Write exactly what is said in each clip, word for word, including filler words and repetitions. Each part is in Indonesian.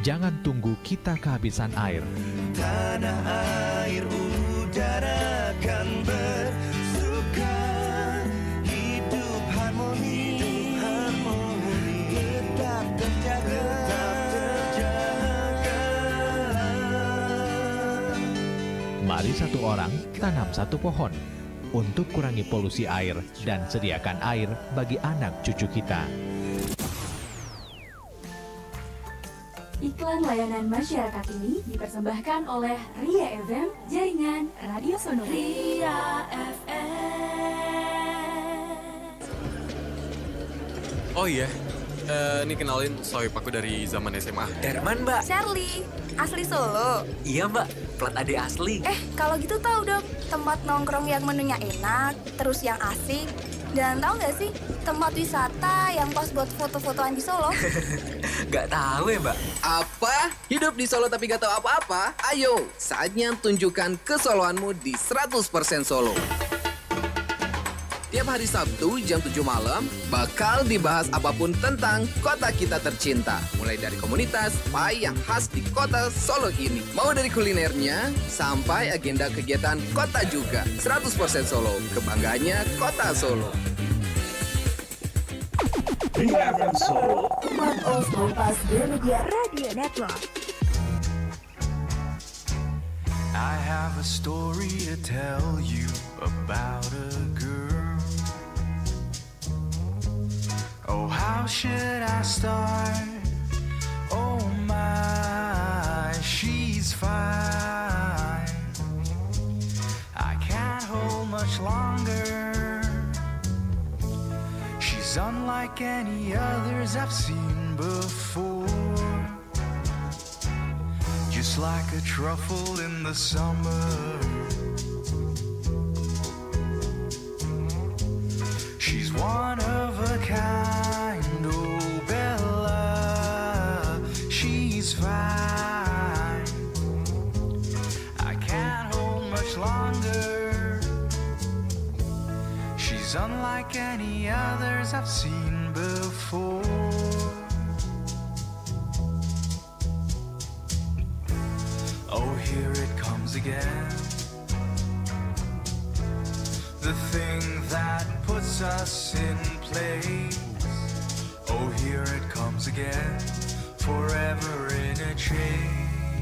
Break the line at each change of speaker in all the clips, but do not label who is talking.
Jangan tunggu kita kehabisan air.
Tanah air, udara kan bersuka, hidup harmoni, harmoni tetap terjaga, terjaga.
Mari satu orang tanam satu pohon untuk kurangi polusi air dan sediakan air bagi anak cucu kita.
Iklan layanan masyarakat ini dipersembahkan oleh Ria F M, jaringan Radio Sonora. Ria F M.
Oh iya, uh, ini kenalin sohib aku dari zaman S M A.
Darman, Mbak.
Shirley, asli Solo.
Iya, Mbak. Plat adik asli.
Eh, kalau gitu tahu dong tempat nongkrong yang menunya enak, terus yang asik. Dan tahu nggak sih tempat wisata yang pas buat foto-fotoan di Solo?
Gak tahu ya, Mbak.
Apa? Hidup di Solo tapi gak tahu apa-apa? Ayo, saatnya tunjukkan kesoloanmu di seratus persen Solo. Tiap hari Sabtu jam tujuh malam bakal dibahas apapun tentang kota kita tercinta. Mulai dari komunitas, pai yang khas di kota Solo ini. Mau dari kulinernya sampai agenda kegiatan kota juga. seratus persen Solo, kebanggaannya kota Solo.
Ria F M Solo, part of Kompas Gramedia Radio Network.
I have a story to tell you about a girl. Oh, how should I start? Oh my, she's fine. I can't hold much longer. She's unlike any others I've seen before. Just like a truffle in the summer. She's one of a kind, oh Bella, she's fine. I can't hold much longer. She's unlike any others I've seen before. Oh, here it comes again. The thing that puts us in place. Oh, here it comes again, forever in a chain.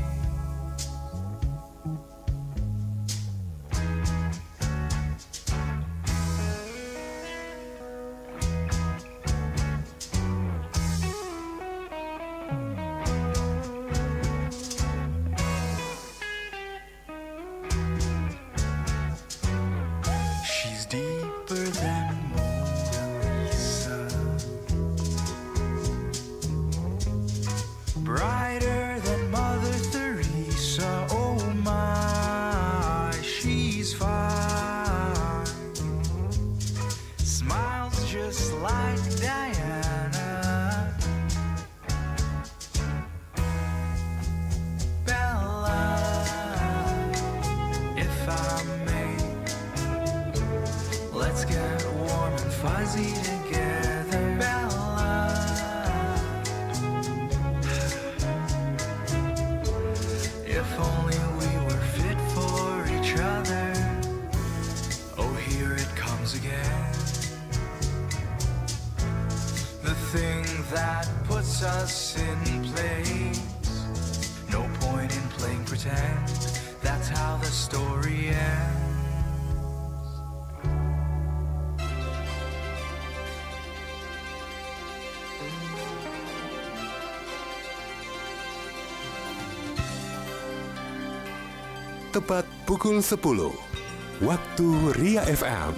Tepat pukul sepuluh, waktu Ria F M.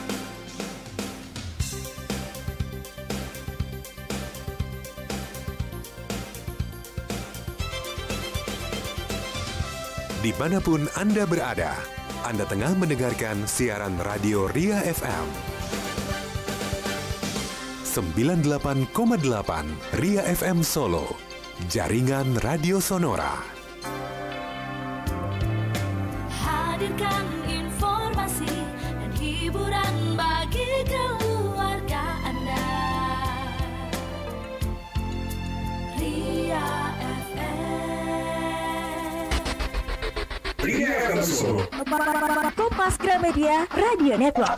Dimanapun Anda berada, Anda tengah mendengarkan siaran radio Ria F M. sembilan puluh delapan koma delapan Ria F M Solo, jaringan radio Sonora.
Hadirkan informasi dan hiburan bagi keluarga Anda. Ria F M.
F M Solo.
Kompas Gramedia Radio Network.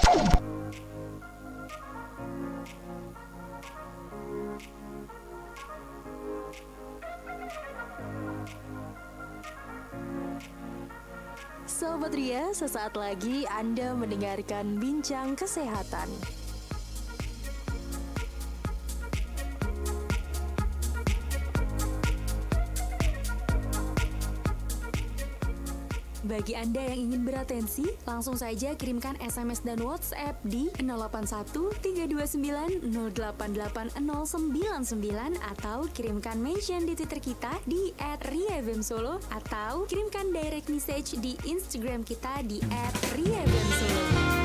Sobat Ria, sesaat lagi Anda mendengarkan Bincang Kesehatan. Bagi Anda yang ingin beratensi, langsung saja kirimkan S M S dan WhatsApp di nol delapan satu tiga dua sembilan nol delapan delapan nol sembilan sembilan atau kirimkan mention di Twitter kita di et ria f m solo atau kirimkan direct message di Instagram kita di et ria f m solo.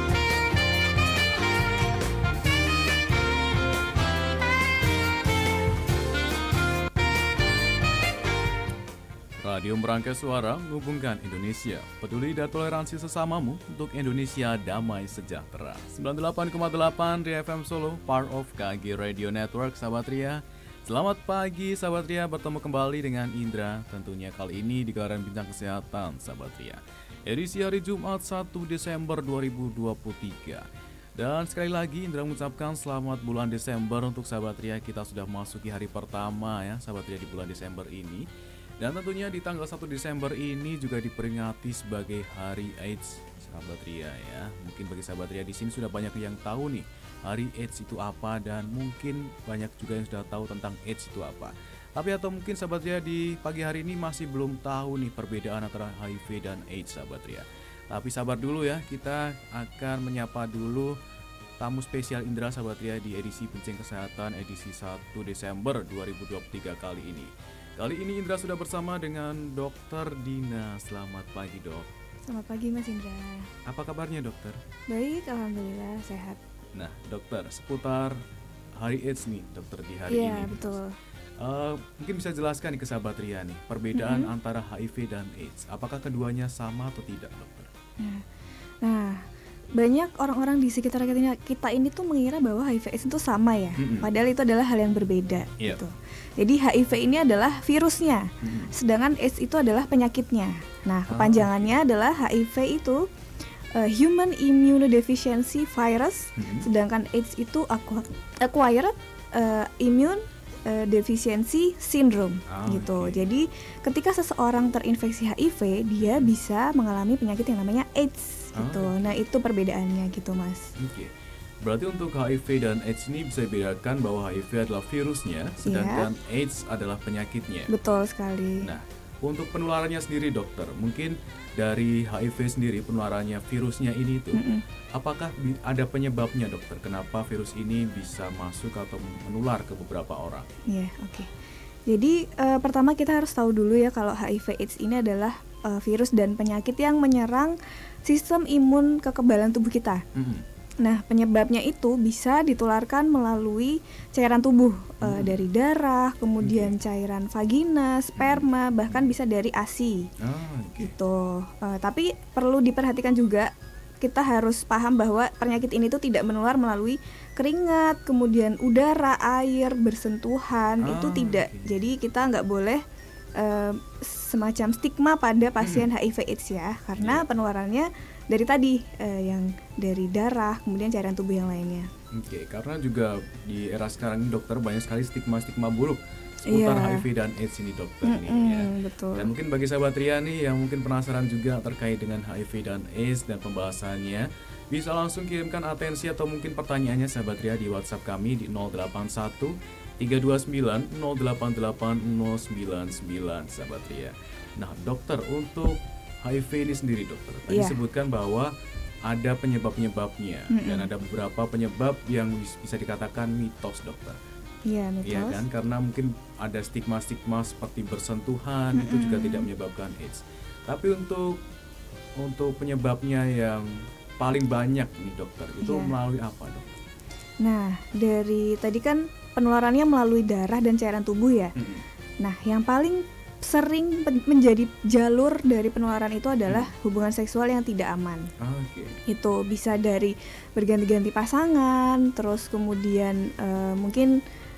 Radio Merangkai Suara menghubungkan Indonesia. Peduli dan toleransi sesamamu untuk Indonesia damai sejahtera. sembilan puluh delapan koma delapan Ria F M Solo, part of K G Radio Network, sahabat Ria. Selamat pagi, sahabat Ria. Bertemu kembali dengan Indra. Tentunya kali ini di gelaran Bincang Kesehatan, sahabat Ria. Edisi hari Jumat satu Desember dua ribu dua puluh tiga. Dan sekali lagi Indra mengucapkan selamat bulan Desember untuk sahabat Ria. Kita sudah memasuki hari pertama ya, sahabat Ria, di bulan Desember ini. Dan tentunya di tanggal satu Desember ini juga diperingati sebagai Hari AIDS, sahabat Ria ya. Mungkin bagi sahabat Ria di sini sudah banyak yang tahu nih Hari AIDS itu apa, dan mungkin banyak juga yang sudah tahu tentang AIDS itu apa. Tapi atau mungkin sahabat Ria di pagi hari ini masih belum tahu nih perbedaan antara H I V dan AIDS, sahabat Ria. Tapi sabar dulu ya, kita akan menyapa dulu tamu spesial Indra, sahabat Ria, di edisi Bincang Kesehatan edisi satu Desember dua ribu dua puluh tiga kali ini. Kali ini Indra sudah bersama dengan Dokter Dina. Selamat pagi, Dok.
Selamat pagi, Mas Indra.
Apa kabarnya, Dokter?
Baik, alhamdulillah sehat.
Nah, Dokter, seputar Hari AIDS nih, Dokter, di hari
ya,
ini.
Iya, betul.
Uh, mungkin bisa jelaskan nih ke sahabat Ria nih, perbedaan
mm-hmm.
antara H I V dan AIDS. Apakah keduanya sama atau tidak, Dokter?
Nah, nah banyak orang-orang di sekitar kita ini, kita ini tuh mengira bahwa H I V AIDS itu sama ya, mm-hmm. padahal itu adalah hal yang berbeda. Yep. Gitu. Jadi H I V ini adalah virusnya, mm-hmm. sedangkan AIDS itu adalah penyakitnya. Nah, kepanjangannya oh. adalah H I V itu uh, Human Immunodeficiency Virus, mm-hmm. sedangkan AIDS itu Acquired uh, Immune uh, Deficiency Syndrome, oh, gitu. Okay. Jadi ketika seseorang terinfeksi H I V, dia bisa mengalami penyakit yang namanya AIDS. Gitu. Oh. Nah, itu perbedaannya gitu, Mas.
Oke. Okay. Berarti untuk H I V dan AIDS ini bisa dibedakan bahwa H I V adalah virusnya, sedangkan yeah. AIDS adalah penyakitnya.
Betul sekali.
Nah, untuk penularannya sendiri, Dokter, mungkin dari H I V sendiri penularannya virusnya ini tuh, mm-mm. apakah ada penyebabnya, Dokter? Kenapa virus ini bisa masuk atau menular ke beberapa orang?
Iya, yeah, oke. Okay. Jadi uh, pertama kita harus tahu dulu ya kalau H I V AIDS ini adalah uh, virus dan penyakit yang menyerang sistem imun kekebalan tubuh kita. Mm-hmm. Nah, penyebabnya itu bisa ditularkan melalui cairan tubuh, mm-hmm. uh, dari darah, kemudian okay. cairan vagina, sperma, mm-hmm. bahkan bisa dari A S I. Oh, okay. Gitu. Uh, tapi perlu diperhatikan juga, kita harus paham bahwa penyakit ini tuh tidak menular melalui keringat, kemudian udara, air, bersentuhan, oh, itu tidak. Okay. Jadi kita nggak boleh uh, semacam stigma pada pasien hmm. H I V AIDS ya, karena yeah. penularannya dari tadi uh, yang dari darah, kemudian cairan tubuh yang lainnya.
Oke, okay, karena juga di era sekarang ini, Dokter, banyak sekali stigma-stigma buruk seputar yeah. H I V dan AIDS ini, Dokter. Mm-hmm, nih, ya.
Betul.
Dan mungkin bagi sahabat Ria nih yang mungkin penasaran juga terkait dengan H I V dan AIDS dan pembahasannya, bisa langsung kirimkan atensi atau mungkin pertanyaannya sahabat Ria di WhatsApp kami di nol delapan satu tiga dua sembilan nol delapan delapan nol sembilan sembilan, sahabat Ria. Nah, Dokter, untuk H I V ini sendiri, Dokter, tadi yeah. disebutkan bahwa ada penyebab-penyebabnya, mm-hmm. dan ada beberapa penyebab yang bisa dikatakan mitos, Dokter.
Iya, mitos.
Iya kan, karena mungkin ada stigma-stigma seperti bersentuhan, mm-hmm. itu juga tidak menyebabkan AIDS. Tapi untuk untuk penyebabnya yang paling banyak nih, Dokter, itu yeah. melalui apa, Dokter?
Nah, dari tadi kan penularannya melalui darah dan cairan tubuh ya. Mm-hmm. Nah, yang paling sering menjadi jalur dari penularan itu adalah hmm. hubungan seksual yang tidak aman.
Okay.
Itu bisa dari berganti-ganti pasangan, terus kemudian uh, mungkin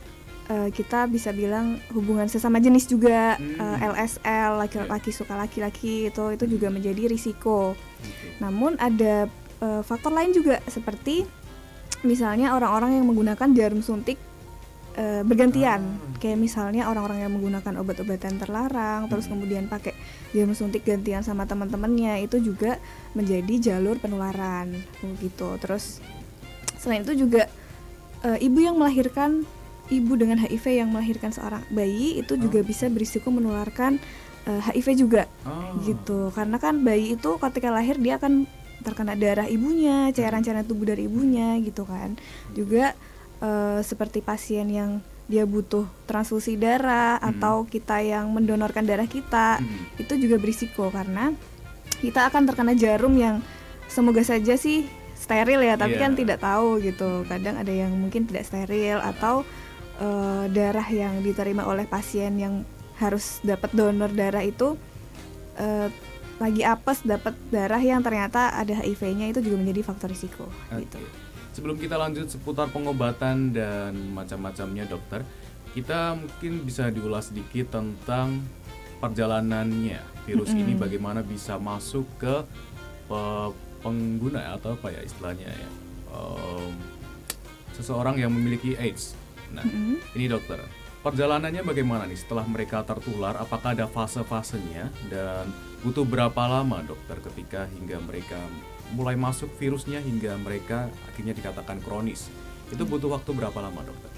uh, kita bisa bilang hubungan sesama jenis juga, hmm. uh, L S L, laki-laki suka laki-laki, itu itu juga menjadi risiko. Okay. Namun ada uh, faktor lain juga seperti misalnya orang-orang yang menggunakan jarum suntik uh, bergantian, ah. kayak misalnya orang-orang yang menggunakan obat-obatan terlarang, hmm. terus kemudian pakai jarum suntik gantian sama teman-temannya, itu juga menjadi jalur penularan, gitu. Terus selain itu juga uh, ibu yang melahirkan ibu dengan H I V yang melahirkan seorang bayi itu juga oh. bisa berisiko menularkan uh, H I V juga, oh. gitu. Karena kan bayi itu ketika lahir dia akan terkena darah ibunya, cairan-cairan tubuh dari ibunya, gitu kan. Juga uh, seperti pasien yang dia butuh transfusi darah hmm. atau kita yang mendonorkan darah kita, hmm. itu juga berisiko karena kita akan terkena jarum yang semoga saja sih steril ya, tapi yeah. kan tidak tahu gitu. Kadang ada yang mungkin tidak steril atau Uh, darah yang diterima oleh pasien yang harus dapat donor darah itu uh, lagi apes dapat darah yang ternyata ada H I V-nya, itu juga menjadi faktor risiko. Okay. Gitu.
Sebelum kita lanjut seputar pengobatan dan macam-macamnya dokter, kita mungkin bisa diulas sedikit tentang perjalanannya virus mm-hmm. ini, bagaimana bisa masuk ke uh, pengguna atau apa ya istilahnya ya, um, seseorang yang memiliki AIDS. Nah, mm-hmm. ini dokter, perjalanannya bagaimana nih setelah mereka tertular? Apakah ada fase-fasenya dan butuh berapa lama dokter ketika hingga mereka mulai masuk virusnya hingga mereka akhirnya dikatakan kronis? Itu butuh waktu berapa lama dokter?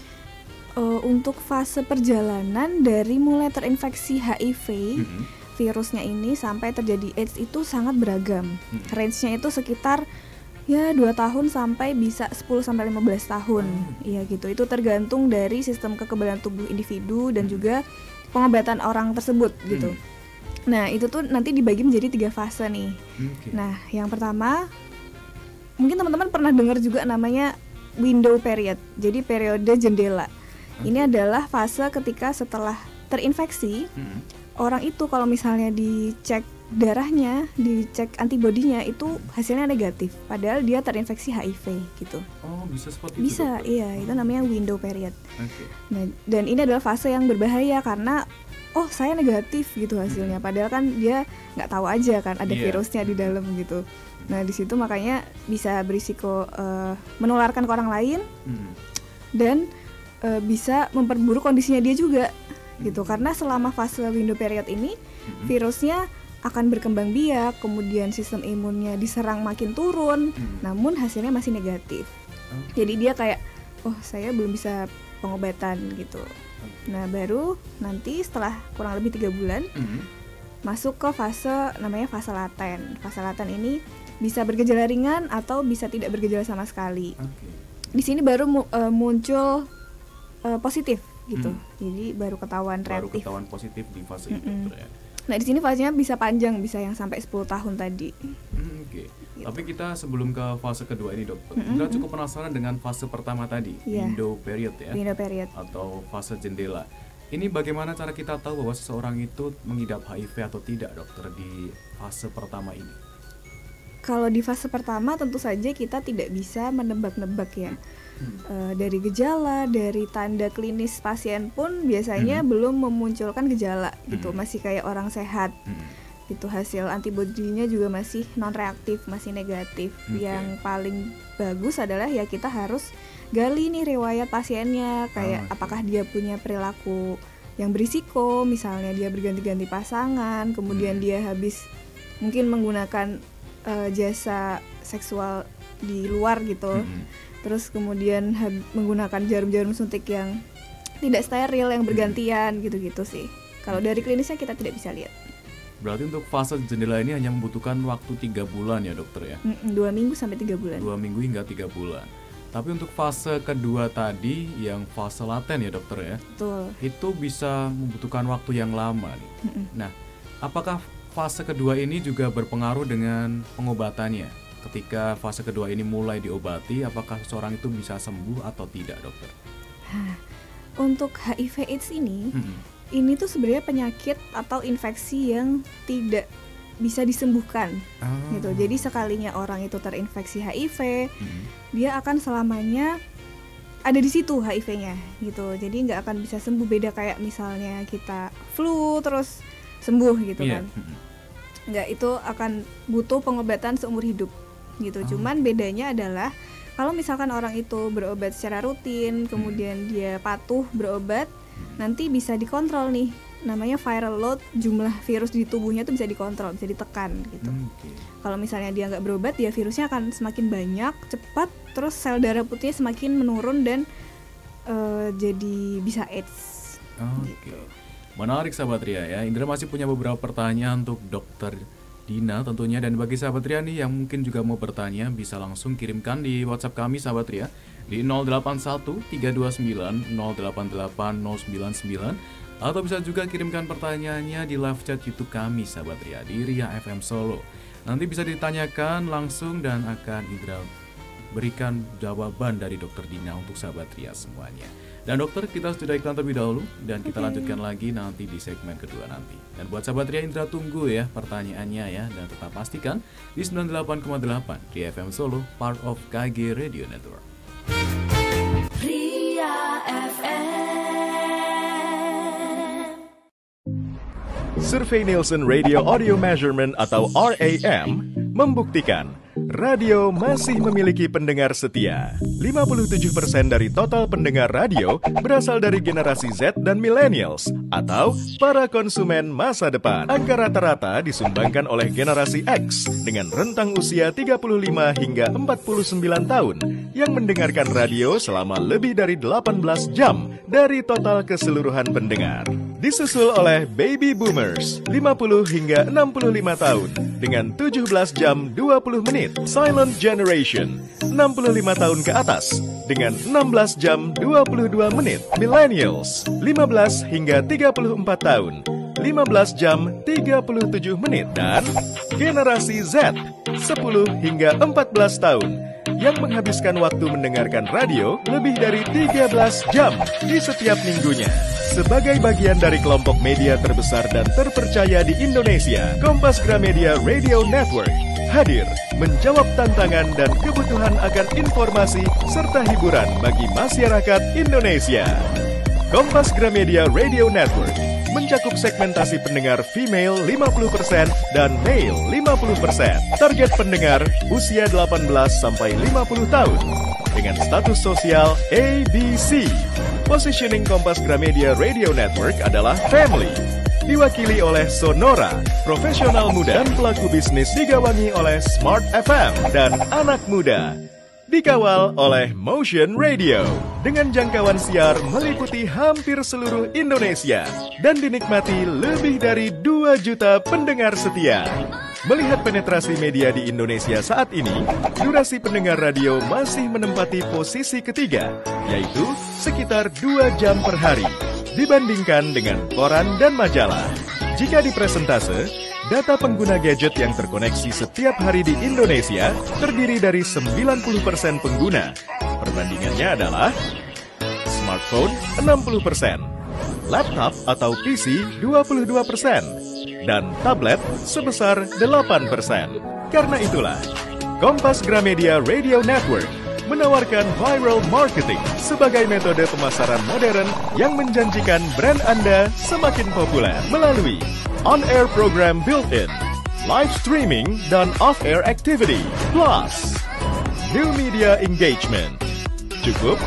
Uh, untuk fase perjalanan dari mulai terinfeksi H I V mm-hmm. virusnya ini sampai terjadi AIDS itu sangat beragam. Mm-hmm. Range-nya itu sekitar ya dua tahun sampai bisa sepuluh sampai lima belas tahun. Iya hmm. gitu. Itu tergantung dari sistem kekebalan tubuh individu dan juga pengobatan orang tersebut gitu. Hmm. Nah, itu tuh nanti dibagi menjadi tiga fase nih. Okay. Nah, yang pertama mungkin teman-teman pernah dengar juga namanya window period. Jadi periode jendela. Okay. Ini adalah fase ketika setelah terinfeksi, hmm. orang itu kalau misalnya dicek darahnya, dicek antibodinya itu hasilnya negatif, padahal dia terinfeksi H I V gitu.
Oh, bisa seperti
itu? Bisa, dokter? Iya, itu namanya window period. Okay. Nah, dan ini adalah fase yang berbahaya karena oh saya negatif gitu hasilnya, padahal kan dia nggak tahu aja kan ada yeah. virusnya di dalam gitu. Nah di situ makanya bisa berisiko uh, menularkan ke orang lain hmm. dan uh, bisa memperburuk kondisinya dia juga gitu, karena selama fase window period ini hmm. virusnya akan berkembang biak, kemudian sistem imunnya diserang makin turun, hmm. namun hasilnya masih negatif. Okay. Jadi dia kayak, oh saya belum bisa pengobatan gitu. Okay. Nah baru nanti setelah kurang lebih tiga bulan hmm. masuk ke fase namanya fase laten. Fase laten ini bisa bergejala ringan atau bisa tidak bergejala sama sekali. Okay. Di sini baru mu, uh, muncul uh, positif gitu. Hmm. Jadi baru ketahuan reaktif.
Baru ketahuan positif di fase itu ya.
Nah di sini fasenya bisa panjang, bisa yang sampai sepuluh tahun tadi.
Hmm, Oke. Okay. Gitu. Tapi kita sebelum ke fase kedua ini dokter, mm-hmm. kita cukup penasaran dengan fase pertama tadi, yeah. window period ya.
Window period.
Atau fase jendela. Ini bagaimana cara kita tahu bahwa seseorang itu mengidap H I V atau tidak dokter di fase pertama ini?
Kalau di fase pertama tentu saja kita tidak bisa menebak-nebak ya. Hmm. Uh, dari gejala, dari tanda klinis pasien pun biasanya hmm. belum memunculkan gejala gitu, hmm. masih kayak orang sehat. Hmm. Itu hasil antibodinya juga masih non reaktif, masih negatif. Okay. Yang paling bagus adalah ya kita harus gali nih riwayat pasiennya, kayak oh, okay. apakah dia punya perilaku yang berisiko, misalnya dia berganti-ganti pasangan, kemudian hmm. dia habis mungkin menggunakan uh, jasa seksual di luar gitu. Hmm. Terus kemudian hab- menggunakan jarum-jarum suntik yang tidak steril, yang bergantian, gitu-gitu sih. Kalau dari klinisnya kita tidak bisa lihat.
Berarti untuk fase jendela ini hanya membutuhkan waktu tiga bulan ya dokter ya?
Mm-mm, dua minggu sampai tiga bulan.
Dua minggu hingga tiga bulan. Tapi untuk fase kedua tadi, yang fase laten ya dokter ya?
Betul.
Itu bisa membutuhkan waktu yang lama nih. Mm-mm. Nah, apakah fase kedua ini juga berpengaruh dengan pengobatannya? Ketika fase kedua ini mulai diobati, apakah seseorang itu bisa sembuh atau tidak, dokter?
Untuk H I V AIDS ini, hmm. ini tuh sebenarnya penyakit atau infeksi yang tidak bisa disembuhkan, oh. gitu. Jadi sekalinya orang itu terinfeksi H I V, hmm. dia akan selamanya ada di situ H I V-nya gitu. Jadi nggak akan bisa sembuh, beda kayak misalnya kita flu terus sembuh gitu yeah. kan. Nggak, itu akan butuh pengobatan seumur hidup gitu. Oh. Cuman bedanya adalah kalau misalkan orang itu berobat secara rutin, kemudian dia patuh berobat, nanti bisa dikontrol nih. Namanya viral load, jumlah virus di tubuhnya itu bisa dikontrol, bisa ditekan gitu. Okay. Kalau misalnya dia nggak berobat, ya virusnya akan semakin banyak, cepat, terus sel darah putihnya semakin menurun dan uh, jadi bisa AIDS.
Oke, okay. Menarik sahabat Ria ya. Indra masih punya beberapa pertanyaan untuk Dokter Dina tentunya, dan bagi sahabat Ria nih yang mungkin juga mau bertanya bisa langsung kirimkan di WhatsApp kami sahabat Ria di nol delapan satu tiga dua sembilan nol delapan delapan nol sembilan sembilan. Atau bisa juga kirimkan pertanyaannya di live chat YouTube kami sahabat Ria di Ria F M Solo. Nanti bisa ditanyakan langsung dan akan Indra berikan jawaban dari Dokter Dina untuk sahabat Ria semuanya. Dan dokter, kita sudah iklan terlebih dahulu dan kita okay. lanjutkan lagi nanti di segmen kedua nanti. Dan buat sahabat Ria, Indra tunggu ya pertanyaannya ya, dan tetap pastikan di sembilan puluh delapan koma delapan Ria F M Solo, part of K G Radio Network.
Ria F M.
Survei Nielsen Radio Audio Measurement atau R A M membuktikan radio masih memiliki pendengar setia. lima puluh tujuh persen dari total pendengar radio berasal dari generasi Z dan millennials atau para konsumen masa depan. Angka rata-rata disumbangkan oleh generasi X dengan rentang usia tiga puluh lima hingga empat puluh sembilan tahun yang mendengarkan radio selama lebih dari delapan belas jam dari total keseluruhan pendengar. Disusul oleh Baby Boomers lima puluh hingga enam puluh lima tahun dengan tujuh belas jam dua puluh menit. Silent Generation enam puluh lima tahun ke atas dengan enam belas jam dua puluh dua menit. Millennials lima belas hingga tiga puluh empat tahun lima belas jam tiga puluh tujuh menit. Dan generasi Z sepuluh hingga empat belas tahun yang menghabiskan waktu mendengarkan radio lebih dari tiga belas jam di setiap minggunya. Sebagai bagian dari kelompok media terbesar dan terpercaya di Indonesia, Kompas Gramedia Radio Network hadir menjawab tantangan dan kebutuhan akan informasi serta hiburan bagi masyarakat Indonesia. Kompas Gramedia Radio Network mencakup segmentasi pendengar female lima puluh persen dan male lima puluh persen. Target pendengar usia delapan belas sampai lima puluh tahun dengan status sosial A B C. Positioning Kompas Gramedia Radio Network adalah family, diwakili oleh Sonora, profesional muda dan pelaku bisnis, digawangi oleh Smart F M dan anak muda. Dikawal oleh Motion Radio dengan jangkauan siar meliputi hampir seluruh Indonesia dan dinikmati lebih dari dua juta pendengar setia. Melihat penetrasi media di Indonesia saat ini, durasi pendengar radio masih menempati posisi ketiga, yaitu sekitar dua jam per hari, dibandingkan dengan koran dan majalah. Jika dipresentase, data pengguna gadget yang terkoneksi setiap hari di Indonesia terdiri dari sembilan puluh persen pengguna. Perbandingannya adalah smartphone enam puluh persen, laptop atau P C dua puluh dua persen, dan tablet sebesar delapan persen. Karena itulah, Kompas Gramedia Radio Network menawarkan viral marketing sebagai metode pemasaran modern yang menjanjikan brand Anda semakin populer melalui on-air program built-in, live streaming, dan off-air activity, plus new media engagement. Cukup?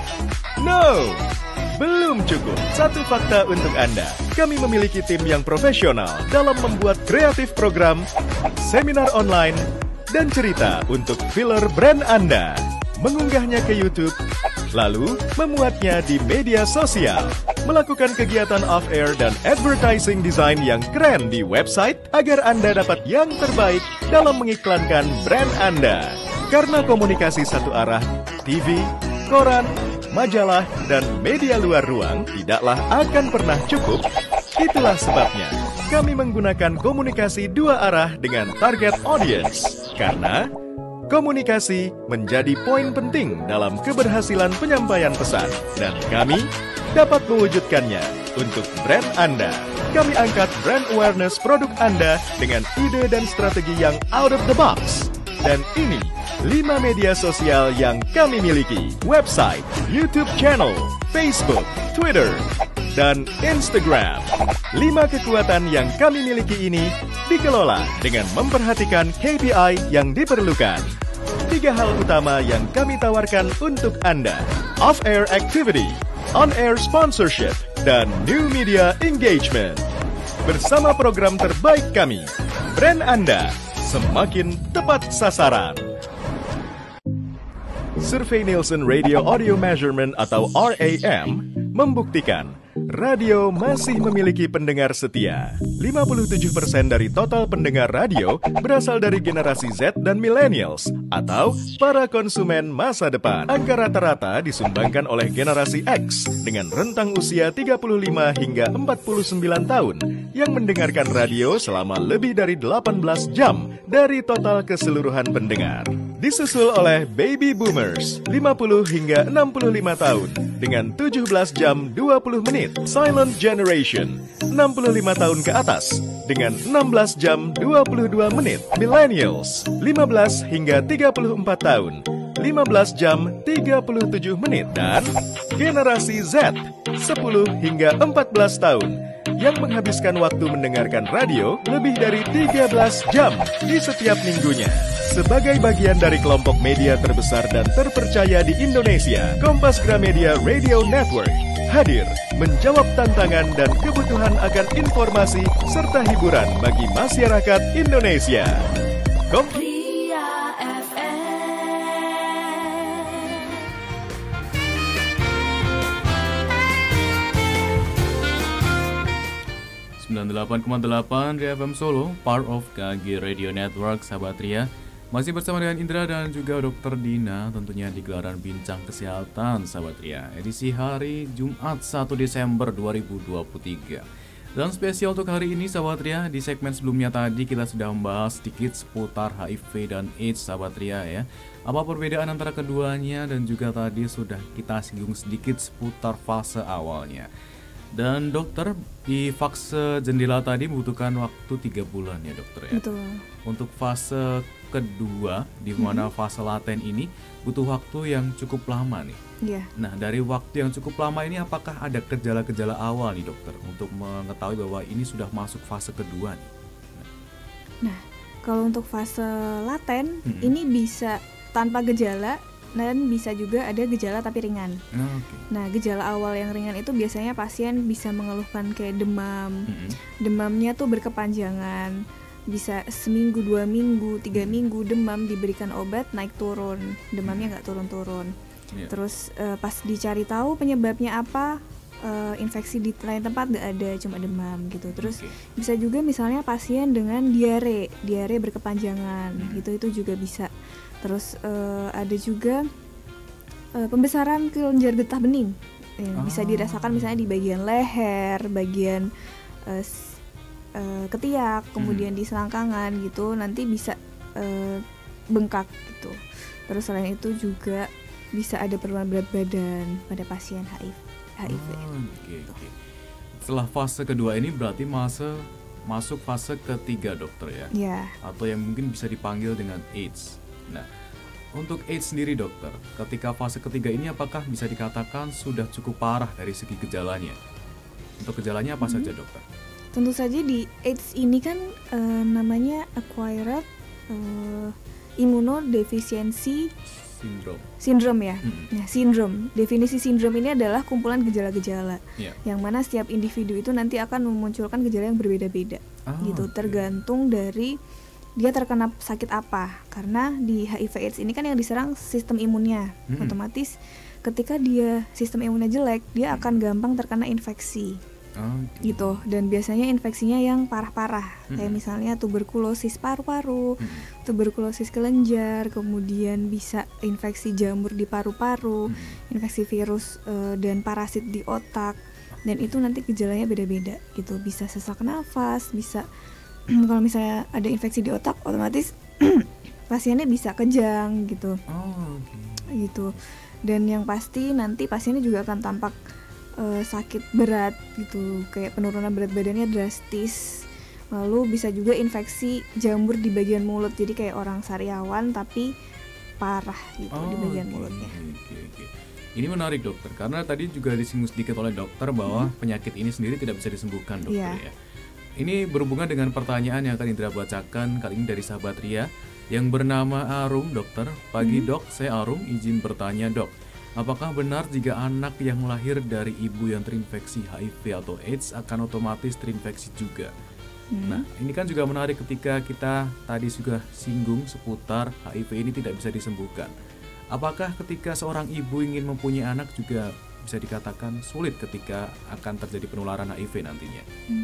No! Belum cukup. Satu fakta untuk Anda. Kami memiliki tim yang profesional dalam membuat kreatif program, seminar online, dan cerita untuk filler brand Anda. Mengunggahnya ke YouTube, lalu memuatnya di media sosial, melakukan kegiatan off-air dan advertising design yang keren di website agar Anda dapat yang terbaik dalam mengiklankan brand Anda. Karena komunikasi satu arah, T V, koran, majalah, dan media luar ruang tidaklah akan pernah cukup. Itulah sebabnya kami menggunakan komunikasi dua arah dengan target audience. Karena komunikasi menjadi poin penting dalam keberhasilan penyampaian pesan, dan kami dapat mewujudkannya untuk brand Anda. Kami angkat brand awareness produk Anda dengan ide dan strategi yang out of the box. Dan ini lima media sosial yang kami miliki. Website, YouTube channel, Facebook, Twitter, dan Instagram. Lima kekuatan yang kami miliki ini dikelola dengan memperhatikan K P I yang diperlukan. Tiga hal utama yang kami tawarkan untuk Anda: off-air activity, on-air sponsorship, dan new media engagement. Bersama program terbaik kami, brand Anda semakin tepat sasaran. Survei Nielsen Radio Audio Measurement atau R A M membuktikan radio masih memiliki pendengar setia. lima puluh tujuh persen dari total pendengar radio berasal dari generasi Z dan millennials atau para konsumen masa depan. Angka rata-rata disumbangkan oleh generasi X dengan rentang usia tiga puluh lima hingga empat puluh sembilan tahun yang mendengarkan radio selama lebih dari delapan belas jam dari total keseluruhan pendengar. Disusul oleh Baby Boomers lima puluh hingga enam puluh lima tahun dengan tujuh belas jam dua puluh menit. Silent Generation enam puluh lima tahun ke atas dengan enam belas jam dua puluh dua menit. Millennials lima belas hingga tiga puluh empat tahun lima belas jam tiga puluh tujuh menit. Dan generasi Z sepuluh hingga empat belas tahun yang menghabiskan waktu mendengarkan radio lebih dari tiga belas jam di setiap minggunya. Sebagai bagian dari kelompok media terbesar dan terpercaya di Indonesia, Kompas Gramedia Radio Network hadir menjawab tantangan dan kebutuhan akan informasi serta hiburan bagi masyarakat Indonesia. Kom
sembilan puluh delapan koma delapan Ria F M Solo, part of K G Radio Network, sahabat Ria. Masih bersama dengan Indra dan juga Dokter Dina, tentunya di gelaran Bincang Kesehatan, sahabat Ria, edisi hari Jumat satu Desember dua ribu dua puluh tiga. Dan spesial untuk hari ini, sahabat Ria, di segmen sebelumnya tadi kita sudah membahas sedikit seputar H I V dan AIDS, sahabat Ria ya. Apa perbedaan antara keduanya, dan juga tadi sudah kita singgung sedikit seputar fase awalnya. Dan dokter, di fase jendela tadi membutuhkan waktu tiga bulan ya dokter ya.
Betul.
Untuk fase kedua, di mana mm-hmm. fase laten ini butuh waktu yang cukup lama nih. Iya. Yeah. Nah, dari waktu yang cukup lama ini apakah ada gejala-gejala awal nih dokter untuk mengetahui bahwa ini sudah masuk fase kedua nih?
Nah, kalau untuk fase laten mm-hmm. ini bisa tanpa gejala dan bisa juga ada gejala tapi ringan. Oh, okay. Nah, gejala awal yang ringan itu biasanya pasien bisa mengeluhkan kayak demam. Mm-hmm. Demamnya tuh berkepanjangan, bisa seminggu, dua minggu, tiga minggu demam, diberikan obat naik turun, demamnya nggak turun-turun. Yeah. Terus uh, pas dicari tahu penyebabnya apa, uh, infeksi di lain tempat nggak ada, cuma demam gitu. Terus okay. bisa juga misalnya pasien dengan diare, diare berkepanjangan, mm-hmm. gitu itu juga bisa. Terus uh, ada juga uh, pembesaran kelenjar getah bening, ya, oh. bisa dirasakan misalnya di bagian leher, bagian uh, uh, ketiak, kemudian hmm. di selangkangan gitu, nanti bisa uh, bengkak gitu. Terus selain itu juga bisa ada penurunan berat badan pada pasien H I V. H I V.
Oh, okay, okay. Setelah fase kedua ini berarti masa masuk fase ketiga dokter ya?
Yeah.
Atau yang mungkin bisa dipanggil dengan AIDS. Nah, untuk AIDS sendiri dokter, ketika fase ketiga ini apakah bisa dikatakan sudah cukup parah dari segi gejalanya? Untuk gejalanya apa hmm. saja dokter?
Tentu saja di AIDS ini kan uh, namanya acquired uh, immunodeficiency
syndrome.
Syndrome ya.
Hmm.
Nah, sindrom. Definisi sindrom ini adalah kumpulan gejala-gejala.
Yeah.
Yang mana setiap individu itu nanti akan memunculkan gejala yang berbeda-beda. Oh, gitu, okay. Tergantung dari dia terkena sakit apa. Karena di H I V AIDS ini kan yang diserang sistem imunnya. Hmm. Otomatis ketika dia sistem imunnya jelek, dia akan gampang terkena infeksi.
Okay.
Gitu. Dan biasanya infeksinya yang parah-parah, hmm. kayak misalnya tuberkulosis paru-paru, hmm. tuberkulosis kelenjar, kemudian bisa infeksi jamur di paru-paru, hmm. infeksi virus uh, dan parasit di otak. Dan itu nanti gejalanya beda-beda gitu. Bisa sesak nafas, bisa kalau misalnya ada infeksi di otak, otomatis pasiennya bisa kejang gitu.
Oh, okay.
Gitu. Dan yang pasti nanti pasiennya juga akan tampak uh, sakit berat gitu, kayak penurunan berat badannya drastis, Lalu bisa juga infeksi jamur di bagian mulut, jadi kayak orang sariawan tapi parah gitu oh, di bagian okay, mulutnya.
Okay, okay. Ini menarik dokter, karena tadi juga disinggung sedikit oleh dokter bahwa hmm. penyakit ini sendiri tidak bisa disembuhkan dokter yeah. ya. Ini berhubungan dengan pertanyaan yang akan Indra bacakan kali ini dari sahabat Ria yang bernama Arum dokter. Pagi hmm. dok, saya Arum, izin bertanya dok. Apakah benar jika anak yang lahir dari ibu yang terinfeksi H I V atau AIDS akan otomatis terinfeksi juga? Hmm. Nah, ini kan juga menarik ketika kita tadi juga singgung seputar H I V ini tidak bisa disembuhkan. Apakah ketika seorang ibu ingin mempunyai anak juga bisa dikatakan sulit ketika akan terjadi penularan H I V nantinya? Hmm.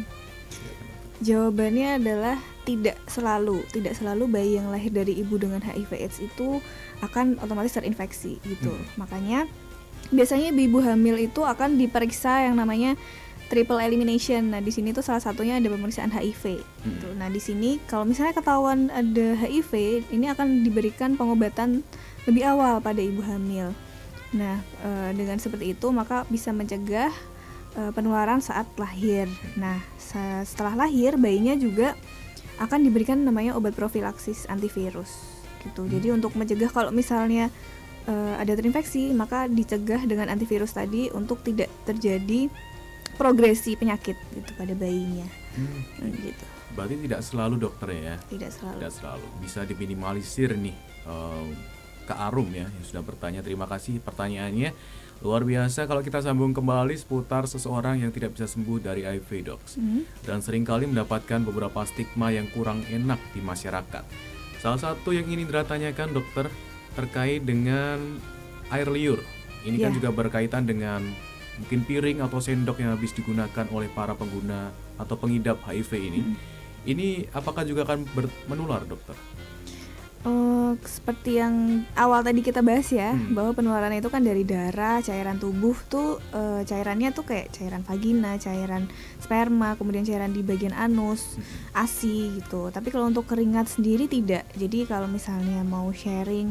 Jawabannya adalah tidak selalu, tidak selalu bayi yang lahir dari ibu dengan H I V AIDS itu akan otomatis terinfeksi gitu. Hmm. Makanya biasanya ibu hamil itu akan diperiksa yang namanya triple elimination. Nah, di sini tuh salah satunya ada pemeriksaan H I V. Hmm. Gitu. Nah, di sini kalau misalnya ketahuan ada H I V, ini akan diberikan pengobatan lebih awal pada ibu hamil. Nah, e, dengan seperti itu maka bisa mencegah e, penularan saat lahir. Nah, sa- setelah lahir bayinya juga akan diberikan namanya obat profilaksis antivirus. Gitu. Hmm. Jadi untuk mencegah kalau misalnya e, ada terinfeksi, maka dicegah dengan antivirus tadi untuk tidak terjadi progresi penyakit gitu pada bayinya. Hmm. Gitu.
Berarti tidak selalu dokter ya?
Tidak selalu.
Tidak selalu. Bisa diminimalisir nih uh, Kak Arum ya yang sudah bertanya. Terima kasih pertanyaannya. Luar biasa kalau kita sambung kembali seputar seseorang yang tidak bisa sembuh dari H I V dok. Hmm. Dan seringkali mendapatkan beberapa stigma yang kurang enak di masyarakat. Salah satu yang ingin Indra tanyakan dokter terkait dengan air liur. Ini yeah. kan juga berkaitan dengan mungkin piring atau sendok yang habis digunakan oleh para pengguna atau pengidap H I V ini. Hmm. Ini apakah juga akan ber- menular, dokter?
Uh, seperti yang awal tadi kita bahas ya, hmm. bahwa penularan itu kan dari darah, cairan tubuh tuh uh, cairannya tuh kayak cairan vagina, cairan sperma, kemudian cairan di bagian anus, hmm. A S I gitu. Tapi kalau untuk keringat sendiri tidak. Jadi kalau misalnya mau sharing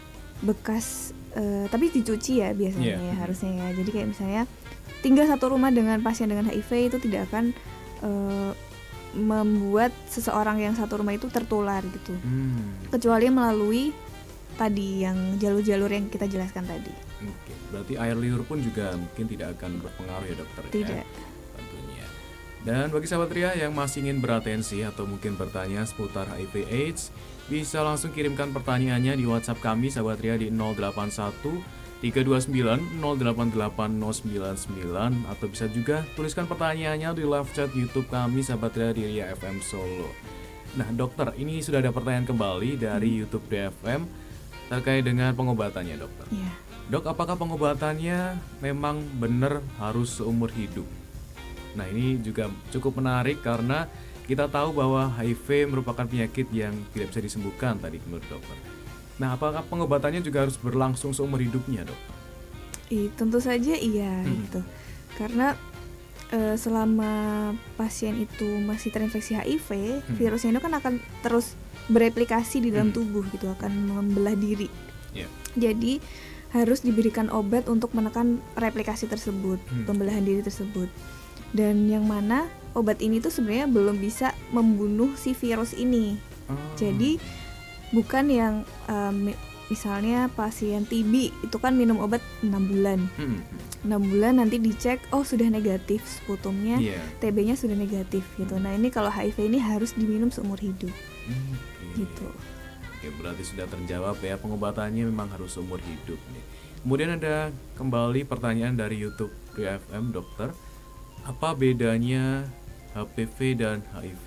bekas Uh, tapi dicuci ya biasanya yeah. ya harusnya ya. Jadi kayak misalnya tinggal satu rumah dengan pasien dengan H I V itu tidak akan uh, membuat seseorang yang satu rumah itu tertular gitu. Hmm. Kecuali melalui tadi yang jalur-jalur yang kita jelaskan tadi.
Oke, berarti air liur pun juga mungkin tidak akan berpengaruh ya dokter?
Tidak.
Ya? Tentunya. Dan bagi sahabat Ria yang masih ingin beratensi atau mungkin bertanya seputar H I V AIDS, bisa langsung kirimkan pertanyaannya di WhatsApp kami sahabat Ria di nol delapan satu tiga dua sembilan nol delapan delapan nol sembilan sembilan atau bisa juga tuliskan pertanyaannya di live chat YouTube kami sahabat Ria di Ria F M Solo. Nah dokter, ini sudah ada pertanyaan kembali dari hmm. YouTube Ria F M terkait dengan pengobatannya dokter.
Yeah.
Dok, apakah pengobatannya memang benar harus seumur hidup? Nah ini juga cukup menarik karena kita tahu bahwa H I V merupakan penyakit yang tidak bisa disembuhkan tadi menurut dokter. Nah, apakah pengobatannya juga harus berlangsung seumur hidupnya, dok?
I, tentu saja iya hmm. gitu. Karena e, selama pasien itu masih terinfeksi H I V, hmm. virusnya itu kan akan terus bereplikasi di dalam hmm. tubuh gitu, akan membelah diri. Yeah. Jadi harus diberikan obat untuk menekan replikasi tersebut, hmm. pembelahan diri tersebut. Dan yang mana obat ini tuh sebenarnya belum bisa membunuh si virus ini. Oh. Jadi bukan yang um, misalnya pasien T B itu kan minum obat enam bulan. Hmm. enam bulan nanti dicek oh sudah negatif sputumnya, yeah. T B-nya sudah negatif gitu. Nah, ini kalau H I V ini harus diminum seumur hidup. Hmm, okay. Gitu.
Oke, berarti sudah terjawab ya, pengobatannya memang harus seumur hidup nih. Kemudian ada kembali pertanyaan dari YouTube Ria F M dokter. Apa bedanya H P V dan H I V?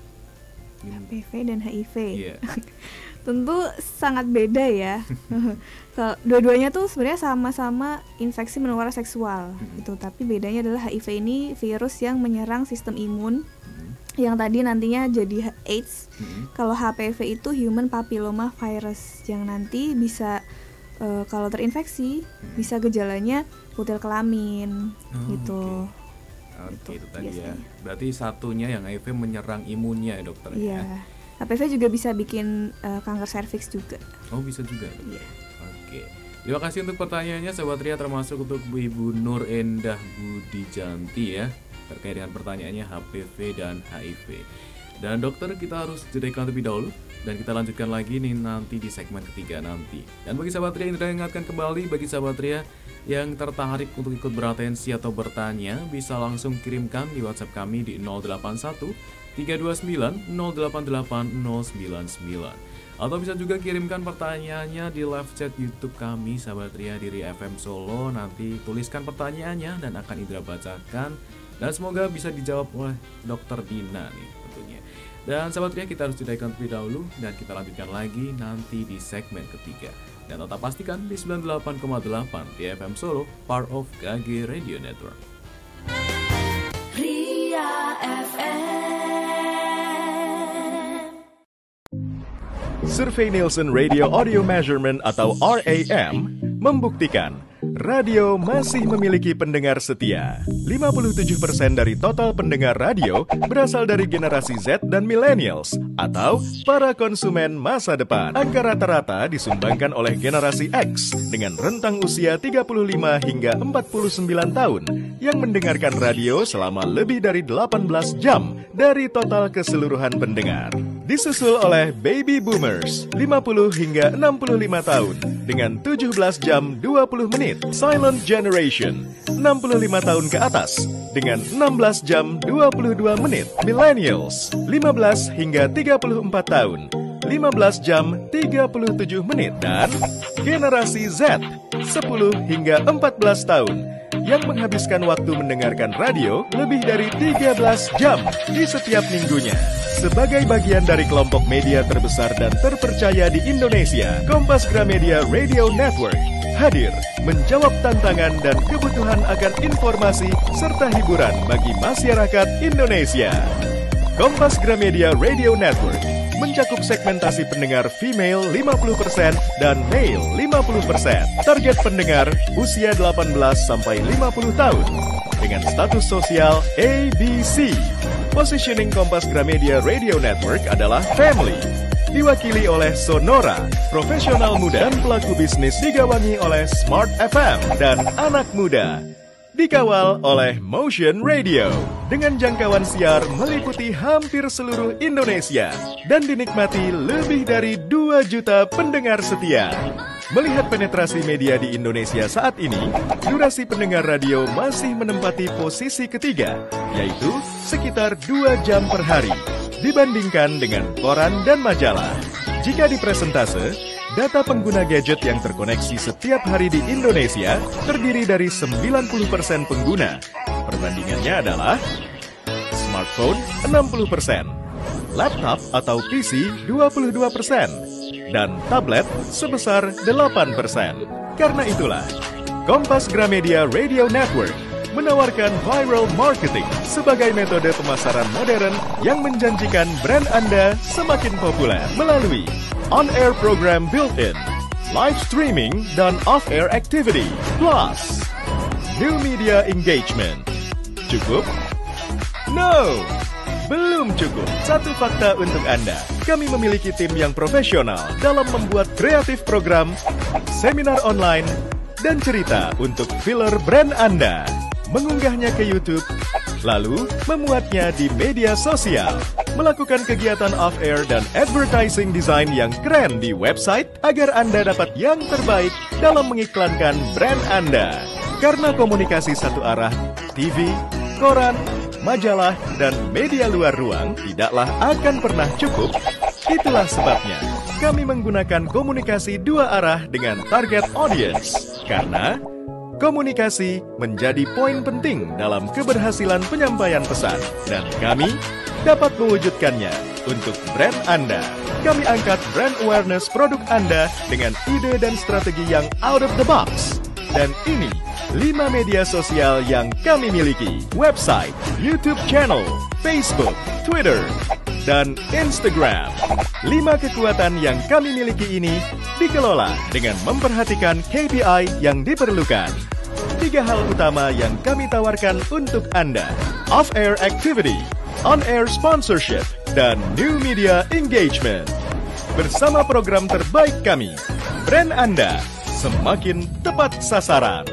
H P V dan H I V.
Yeah.
Tentu sangat beda ya. Kalau dua-duanya tuh sebenarnya sama-sama infeksi menular seksual mm-hmm. gitu, tapi bedanya adalah H I V ini virus yang menyerang sistem imun. Mm-hmm. Yang tadi nantinya jadi AIDS. Mm-hmm. Kalau H P V itu human papilloma virus yang nanti bisa uh, kalau terinfeksi mm-hmm. bisa gejalanya kutil kelamin oh, gitu.
Okay. Oke, itu tadi biasanya. Ya. Berarti satunya yang H I V menyerang imunnya ya dokter.
Iya.
Ya?
H P V juga bisa bikin uh, kanker serviks juga.
Oh, bisa juga.
Iya.
Oke. Terima kasih untuk pertanyaannya Sobat Ria, termasuk untuk Ibu Nur Endah Budi Janti ya terkait dengan pertanyaannya H P V dan H I V. Dan dokter, kita harus jeda terlebih dahulu dan kita lanjutkan lagi nih nanti di segmen ketiga nanti. Dan bagi sahabat Ria, Indra ingatkan kembali bagi sahabat Ria yang tertarik untuk ikut beratensi atau bertanya, bisa langsung kirimkan di WhatsApp kami di nol delapan satu tiga dua sembilan nol delapan delapan nol sembilan sembilan. Atau bisa juga kirimkan pertanyaannya di live chat YouTube kami sahabat Ria di Ria F M Solo. Nanti tuliskan pertanyaannya dan akan Indra bacakan dan semoga bisa dijawab oleh Dokter Dina nih tentunya. Dan sahabat Ria, kita harus jadikan terlebih dahulu dan kita lanjutkan lagi nanti di segmen ketiga. Dan tetap pastikan di sembilan puluh delapan koma delapan di F M Solo, part of K G Radio Network.
Ria F M.
Survei Nielsen Radio Audio Measurement atau R A M membuktikan radio masih memiliki pendengar setia. lima puluh tujuh persen dari total pendengar radio berasal dari generasi Z dan millennials atau para konsumen masa depan. Angka rata-rata disumbangkan oleh generasi X dengan rentang usia tiga puluh lima hingga empat puluh sembilan tahun yang mendengarkan radio selama lebih dari delapan belas jam dari total keseluruhan pendengar. Disusul oleh Baby Boomers lima puluh hingga enam puluh lima tahun dengan tujuh belas jam dua puluh menit. Silent Generation enam puluh lima tahun ke atas dengan enam belas jam dua puluh dua menit. Millennials lima belas hingga tiga puluh empat tahun lima belas jam tiga puluh tujuh menit. Dan generasi Z sepuluh hingga empat belas tahun yang menghabiskan waktu mendengarkan radio lebih dari tiga belas jam di setiap minggunya. Sebagai bagian dari kelompok media terbesar dan terpercaya di Indonesia, Kompas Gramedia Radio Network hadir menjawab tantangan dan kebutuhan akan informasi serta hiburan bagi masyarakat Indonesia. Kompas Gramedia Radio Network mencakup segmentasi pendengar female lima puluh persen dan male lima puluh persen. Target pendengar usia delapan belas sampai lima puluh tahun dengan status sosial A B C. Positioning Kompas Gramedia Radio Network adalah family, diwakili oleh Sonora, profesional muda dan pelaku bisnis, digawangi oleh Smart F M dan anak muda. Dikawal oleh Motion Radio dengan jangkauan siar meliputi hampir seluruh Indonesia dan dinikmati lebih dari dua juta pendengar setia. Melihat penetrasi media di Indonesia saat ini, durasi pendengar radio masih menempati posisi ketiga, yaitu sekitar dua jam per hari, dibandingkan dengan koran dan majalah. Jika dipresentase, data pengguna gadget yang terkoneksi setiap hari di Indonesia terdiri dari sembilan puluh persen pengguna. Perbandingannya adalah smartphone enam puluh persen, laptop atau P C dua puluh dua persen, dan tablet sebesar delapan persen. Karena itulah, Kompas Gramedia Radio Network menawarkan viral marketing sebagai metode pemasaran modern yang menjanjikan brand Anda semakin populer melalui on-air program built-in, live streaming, dan off-air activity, plus new media engagement. Cukup? No! Belum cukup. Satu fakta untuk Anda. Kami memiliki tim yang profesional dalam membuat kreatif program, seminar online, dan cerita untuk filler brand Anda. Mengunggahnya ke YouTube, lalu memuatnya di media sosial, melakukan kegiatan off-air dan advertising design yang keren di website agar Anda dapat yang terbaik dalam mengiklankan brand Anda. Karena komunikasi satu arah, T V, koran, majalah, dan media luar ruang tidaklah akan pernah cukup. Itulah sebabnya kami menggunakan komunikasi dua arah dengan target audience. Karena komunikasi menjadi poin penting dalam keberhasilan penyampaian pesan, dan kami dapat mewujudkannya untuk brand Anda. Kami angkat brand awareness produk Anda dengan ide dan strategi yang out of the box. Dan ini lima media sosial yang kami miliki: website, YouTube channel, Facebook, Twitter, dan Instagram. Lima kekuatan yang kami miliki ini dikelola dengan memperhatikan K P I yang diperlukan. Tiga hal utama yang kami tawarkan untuk Anda: off-air activity, on-air sponsorship, dan new media engagement. Bersama program terbaik kami, brand Anda semakin tepat sasaran.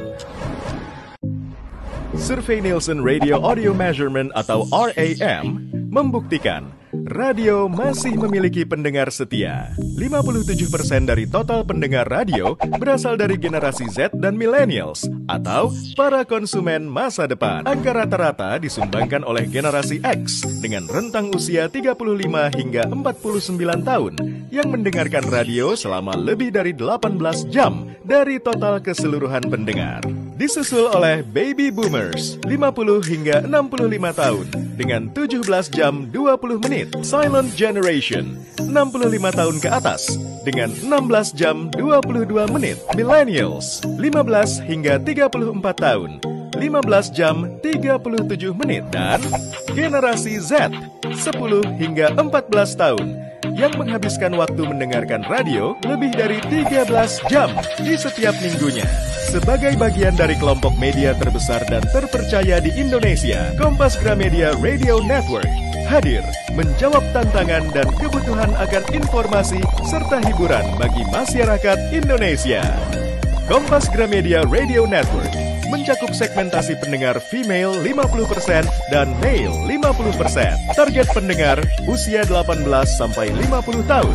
Survei Nielsen Radio Audio Measurement atau R A M membuktikan radio masih memiliki pendengar setia. lima puluh tujuh persen dari total pendengar radio berasal dari generasi Z dan millennials atau para konsumen masa depan. Angka rata-rata disumbangkan oleh generasi X dengan rentang usia tiga puluh lima hingga empat puluh sembilan tahun yang mendengarkan radio selama lebih dari delapan belas jam dari total keseluruhan pendengar. Disusul oleh Baby Boomers lima puluh hingga enam puluh lima tahun dengan tujuh belas jam dua puluh menit. Silent Generation enam puluh lima tahun ke atas dengan enam belas jam dua puluh dua menit. Millennials lima belas hingga tiga puluh empat tahun lima belas jam tiga puluh tujuh menit. Dan generasi Z sepuluh hingga empat belas tahun yang menghabiskan waktu mendengarkan radio lebih dari tiga belas jam di setiap minggunya. Sebagai bagian dari kelompok media terbesar dan terpercaya di Indonesia, Kompas Gramedia Radio Network hadir menjawab tantangan dan kebutuhan akan informasi serta hiburan bagi masyarakat Indonesia. Kompas Gramedia Radio Network mencakup segmentasi pendengar female lima puluh persen dan male lima puluh persen. Target pendengar usia delapan belas sampai lima puluh tahun.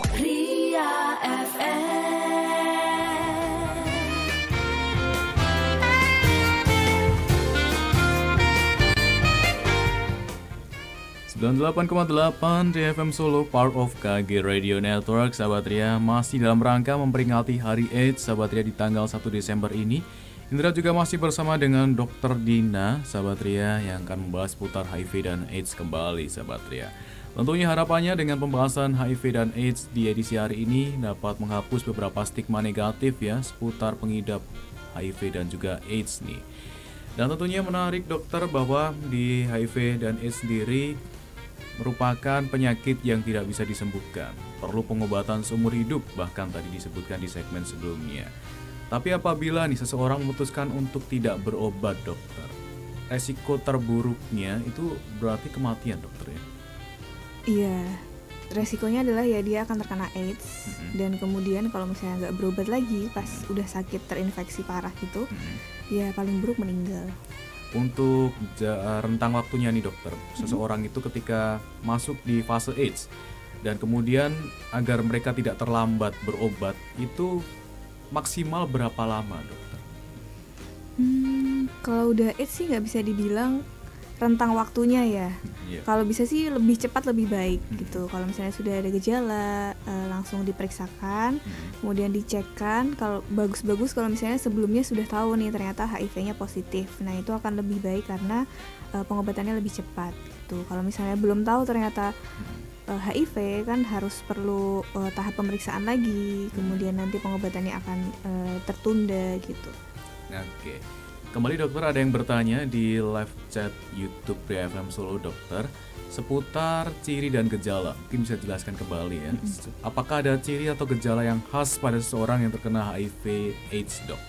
sembilan puluh delapan koma delapan Ria F M Solo, part of K G Radio Network. Sahabat Ria, masih dalam rangka memperingati Hari AIDS Sahabat Ria di tanggal satu Desember ini. Indra juga masih bersama dengan Dokter Dina, Sahabat Ria, yang akan membahas putar H I V dan AIDS kembali, Sahabat Ria. Tentunya harapannya dengan pembahasan H I V dan AIDS di edisi hari ini dapat menghapus beberapa stigma negatif ya seputar pengidap H I V dan juga AIDS nih. Dan tentunya menarik dokter bahwa di H I V dan AIDS sendiri merupakan penyakit yang tidak bisa disembuhkan, perlu pengobatan seumur hidup, bahkan tadi disebutkan di segmen sebelumnya. Tapi apabila nih seseorang memutuskan untuk tidak berobat dokter, resiko terburuknya itu berarti kematian dokter ya?
Iya, resikonya adalah ya dia akan terkena AIDS, mm-hmm. dan kemudian kalau misalnya nggak berobat lagi pas mm-hmm. udah sakit terinfeksi parah gitu, mm-hmm. ya paling buruk meninggal.
Untuk rentang waktunya nih dokter, seseorang itu ketika masuk di fase AIDS dan kemudian agar mereka tidak terlambat berobat itu maksimal berapa lama dokter?
Hmm, kalau udah AIDS sih nggak bisa dibilang rentang waktunya ya. Yeah. Kalau bisa sih lebih cepat lebih baik hmm. gitu. Kalau misalnya sudah ada gejala uh, langsung diperiksakan, hmm. kemudian dicekkan. Kalau bagus-bagus kalau misalnya sebelumnya sudah tahu nih ternyata H I V-nya positif. Nah itu akan lebih baik karena uh, pengobatannya lebih cepat gitu. Kalau misalnya belum tahu ternyata uh, H I V kan harus perlu uh, tahap pemeriksaan lagi. Kemudian nanti pengobatannya akan uh, tertunda gitu.
Oke. Okay. Kembali dokter, ada yang bertanya di live chat YouTube Ria F M Solo dokter seputar ciri dan gejala. Mungkin bisa jelaskan kembali ya. Mm-hmm. Apakah ada ciri atau gejala yang khas pada seseorang yang terkena H I V AIDS dok?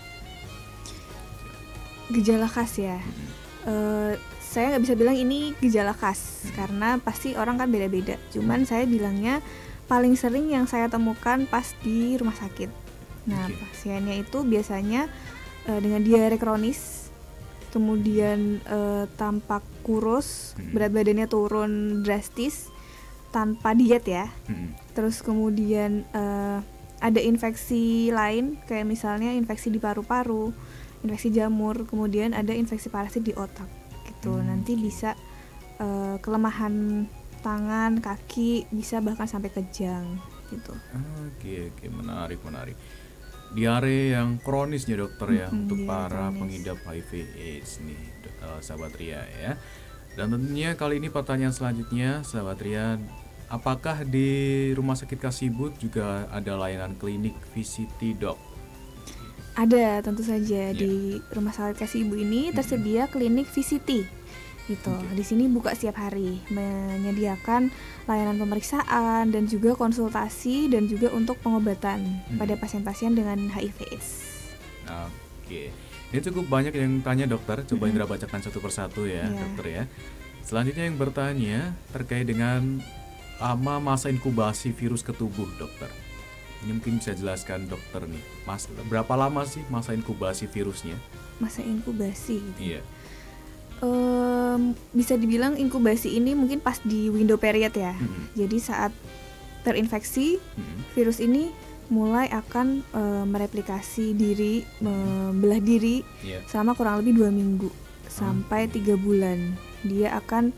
Gejala khas ya. Mm-hmm. Uh, saya nggak bisa bilang ini gejala khas mm-hmm. karena pasti orang kan beda-beda. Cuman mm-hmm. saya bilangnya paling sering yang saya temukan pas di rumah sakit. Nah okay. pasiennya itu biasanya Uh, dengan diare kronis, kemudian uh, tampak kurus, hmm. berat badannya turun drastis tanpa diet ya. Hmm. Terus kemudian uh, ada infeksi lain kayak misalnya infeksi di paru-paru, infeksi jamur, kemudian ada infeksi parasit di otak gitu. Hmm. Nanti bisa uh, kelemahan tangan, kaki, bisa bahkan sampai kejang gitu.
Oke, oke, menarik, menarik. Diare yang kronisnya dokter ya, mm-hmm, untuk para kronis. Pengidap H I V AIDS nih uh, sahabat Ria ya. Dan tentunya kali ini pertanyaan selanjutnya sahabat Ria, apakah di Rumah Sakit Kasibut juga ada layanan klinik V C T dok?
Ada, tentu saja yeah. Di Rumah Sakit Kasibut ini tersedia mm-hmm. klinik V C T gitu. Okay. Di sini buka setiap hari, menyediakan layanan pemeriksaan dan juga konsultasi dan juga untuk pengobatan hmm. pada pasien-pasien dengan H I V AIDS.
Oke, ini cukup banyak yang tanya dokter. Coba hmm. Indra bacakan satu persatu ya, yeah. dokter ya. Selanjutnya yang bertanya terkait dengan lama masa inkubasi virus ke tubuh, dokter. Ini mungkin bisa jelaskan dokter nih, mas berapa lama sih masa inkubasi virusnya?
Masa inkubasi?
Iya.
Um, bisa dibilang inkubasi ini mungkin pas di window period ya. Hmm. Jadi saat terinfeksi, hmm. virus ini mulai akan uh, mereplikasi diri, membelah diri yeah. selama kurang lebih dua minggu sampai tiga bulan. Dia akan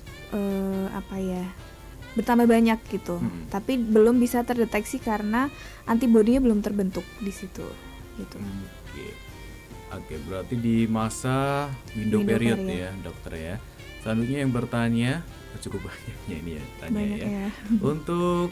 uh, apa ya bertambah banyak gitu. Hmm. Tapi belum bisa terdeteksi karena antibodinya belum terbentuk di situ. Gitu.
Hmm, Oke. Okay. Oke, berarti di masa window, window period, period ya, dokter ya. Selanjutnya yang bertanya, cukup banyaknya ini ya, tanya banyak ya. ya. Untuk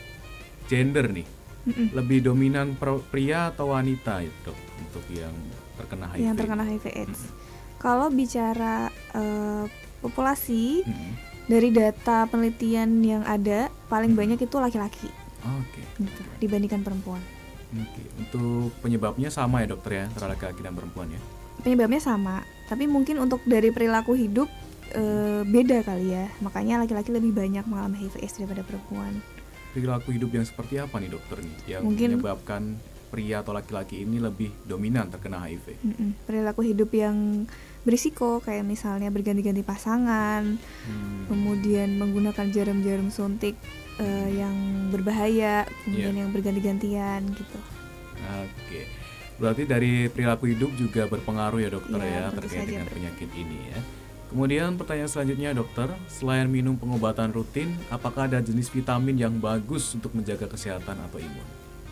gender nih, Mm-mm. lebih dominan pria atau wanita itu, dok, untuk yang terkena H I V?
Yang terkena H I V AIDS. Mm-hmm. Kalau bicara uh, populasi, mm-hmm. dari data penelitian yang ada, paling mm-hmm. banyak itu laki-laki.
Oke. Okay.
Gitu, dibandingkan perempuan.
Oke, untuk penyebabnya sama ya dokter ya, antara laki-laki dan perempuan ya?
Penyebabnya sama, tapi mungkin untuk dari perilaku hidup e, beda kali ya. Makanya laki-laki lebih banyak mengalami H I V AIDS daripada perempuan.
Perilaku hidup yang seperti apa nih dokter nih, yang mungkin menyebabkan pria atau laki-laki ini lebih dominan terkena H I V?
Mm-mm. Perilaku hidup yang berisiko, kayak misalnya berganti-ganti pasangan, hmm. kemudian menggunakan jarum-jarum suntik Uh, yang berbahaya, kemudian yeah. yang berganti-gantian gitu.
Oke, berarti dari perilaku hidup juga berpengaruh ya dokter yeah, ya terkait dengan ber- penyakit ini ya. Kemudian pertanyaan selanjutnya dokter, selain minum pengobatan rutin, apakah ada jenis vitamin yang bagus untuk menjaga kesehatan atau imun?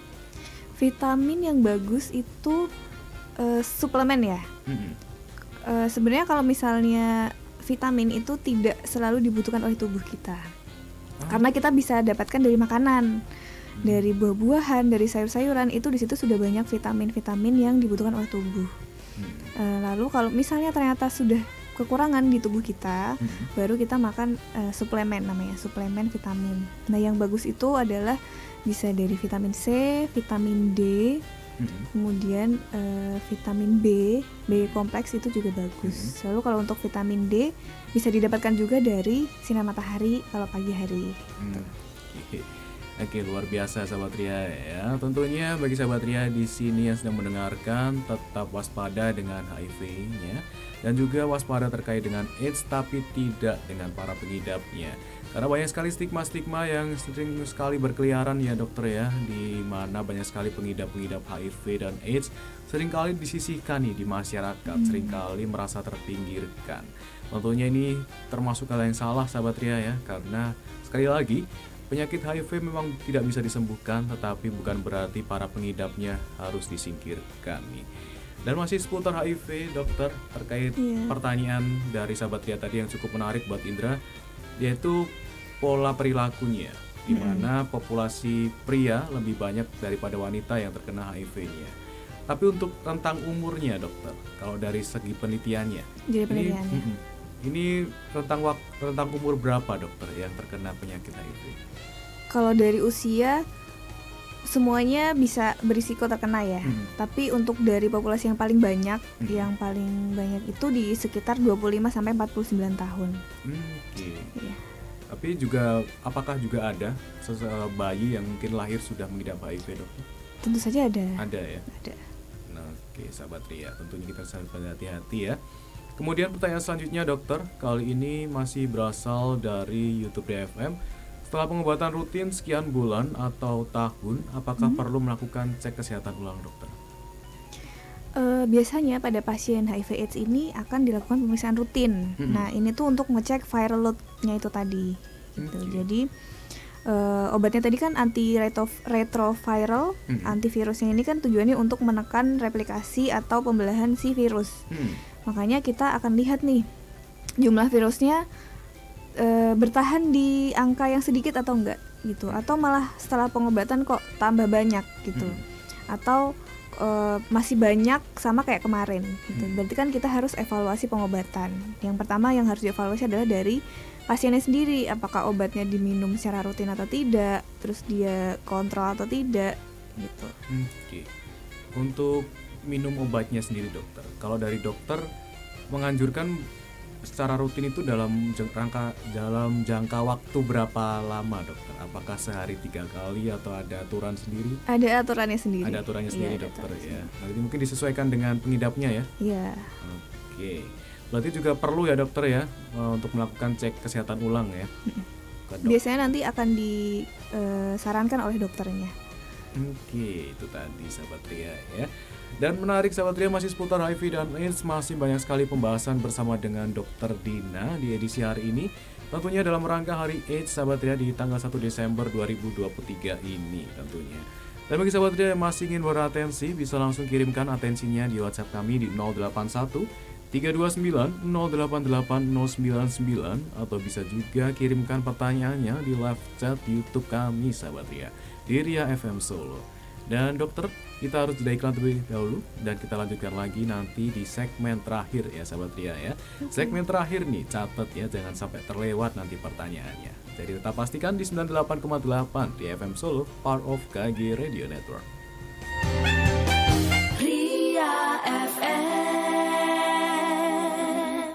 Vitamin yang bagus itu uh, suplemen ya. Mm-hmm. Uh, sebenarnya kalau misalnya vitamin itu tidak selalu dibutuhkan oleh tubuh kita. Karena kita bisa dapatkan dari makanan, hmm. dari buah-buahan, dari sayur-sayuran, itu di situ sudah banyak vitamin-vitamin yang dibutuhkan oleh tubuh. Hmm. E, lalu kalau misalnya ternyata sudah kekurangan di tubuh kita, hmm. baru kita makan e, suplemen, namanya suplemen vitamin. Nah yang bagus itu adalah bisa dari vitamin C, vitamin D, hmm. kemudian e, vitamin B, B kompleks itu juga bagus. Hmm. Lalu kalau untuk vitamin D bisa didapatkan juga dari sinar matahari kalau pagi hari. Hmm.
Oke. Oke, luar biasa sahabat Ria ya. Tentunya bagi sahabat Ria di sini yang sedang mendengarkan, tetap waspada dengan H I V-nya dan juga waspada terkait dengan AIDS, tapi tidak dengan para pengidapnya. Karena banyak sekali stigma-stigma yang sering sekali berkeliaran ya dokter ya, di mana banyak sekali pengidap-pengidap H I V dan AIDS seringkali disisihkan nih di masyarakat, hmm. seringkali merasa terpinggirkan. Tentunya ini termasuk hal yang salah sahabat Ria ya, karena sekali lagi penyakit H I V memang tidak bisa disembuhkan, tetapi bukan berarti para pengidapnya harus disingkirkan nih. Dan masih seputar H I V dokter, terkait yeah. pertanyaan dari sahabat Ria tadi yang cukup menarik buat Indra, yaitu pola perilakunya, di mana mm-hmm. populasi pria lebih banyak daripada wanita yang terkena H I V-nya. Tapi untuk rentang umurnya dokter, kalau dari segi penelitiannya,
Jadi penelitiannya.
ini, mm, ini rentang wak- rentang umur berapa dokter yang terkena penyakit H I V?
Kalau dari usia semuanya bisa berisiko terkena ya. Hmm. Tapi untuk dari populasi yang paling banyak, hmm. yang paling banyak itu di sekitar dua puluh lima sampai empat puluh sembilan tahun.
Hmm, Oke. Okay. Ya. Tapi juga apakah juga ada seseorang bayi yang mungkin lahir sudah mengidap H I V dokter?
Tentu saja ada.
Ada ya.
Ada.
Nah, oke okay, sahabat Ria, tentunya kita harus berhati-hati ya. Kemudian pertanyaan selanjutnya dokter, kali ini masih berasal dari YouTube Ria F M. Setelah pengobatan rutin sekian bulan atau tahun, apakah hmm. perlu melakukan cek kesehatan ulang dokter?
Uh, biasanya pada pasien H I V AIDS ini akan dilakukan pemeriksaan rutin. Hmm. Nah ini tuh untuk ngecek viral load-nya itu tadi. Gitu. Okay. Jadi uh, obatnya tadi kan anti retroviral, hmm. antivirusnya ini kan tujuannya untuk menekan replikasi atau pembelahan si virus. Hmm. Makanya kita akan lihat nih jumlah virusnya E, bertahan di angka yang sedikit atau enggak gitu, atau malah setelah pengobatan kok tambah banyak gitu, hmm. atau e, masih banyak sama kayak kemarin gitu. Hmm. Berarti kan kita harus evaluasi pengobatan. Yang pertama yang harus dievaluasi adalah dari pasiennya sendiri, apakah obatnya diminum secara rutin atau tidak, terus dia kontrol atau tidak gitu.
Hmm, Oke. Okay. Untuk minum obatnya sendiri dokter, kalau dari dokter menganjurkan secara rutin itu dalam jangka dalam jangka waktu berapa lama dokter? Apakah sehari tiga kali atau ada aturan sendiri?
Ada aturannya sendiri.
Ada aturannya sendiri
ya,
dokter ya. Nanti mungkin disesuaikan dengan pengidapnya ya.
Iya.
Oke. Berarti juga perlu ya dokter ya untuk melakukan cek kesehatan ulang ya.
Biasanya nanti akan disarankan oleh dokternya.
Oke, itu tadi sahabat Ria ya. Dan menarik sahabat Ria, masih seputar H I V dan AIDS, masih banyak sekali pembahasan bersama dengan dokter Dina di edisi hari ini. Tentunya dalam rangka Hari AIDS sahabat Ria di tanggal satu Desember dua ribu dua puluh tiga ini tentunya. Dan bagi sahabat Ria yang masih ingin beratensi, bisa langsung kirimkan atensinya di WhatsApp kami di nol delapan satu tiga dua sembilan nol delapan delapan nol sembilan sembilan, atau bisa juga kirimkan pertanyaannya di live chat YouTube kami sahabat Ria di Ria F M Solo. Dan dokter, kita harus jeda iklan terlebih dahulu dan kita lanjutkan lagi nanti di segmen terakhir ya sahabat Ria ya. Segmen terakhir nih, catat ya, jangan sampai terlewat nanti pertanyaannya. Jadi tetap pastikan di sembilan puluh delapan koma delapan di F M Solo, part of K G Radio Network.
Ria F M.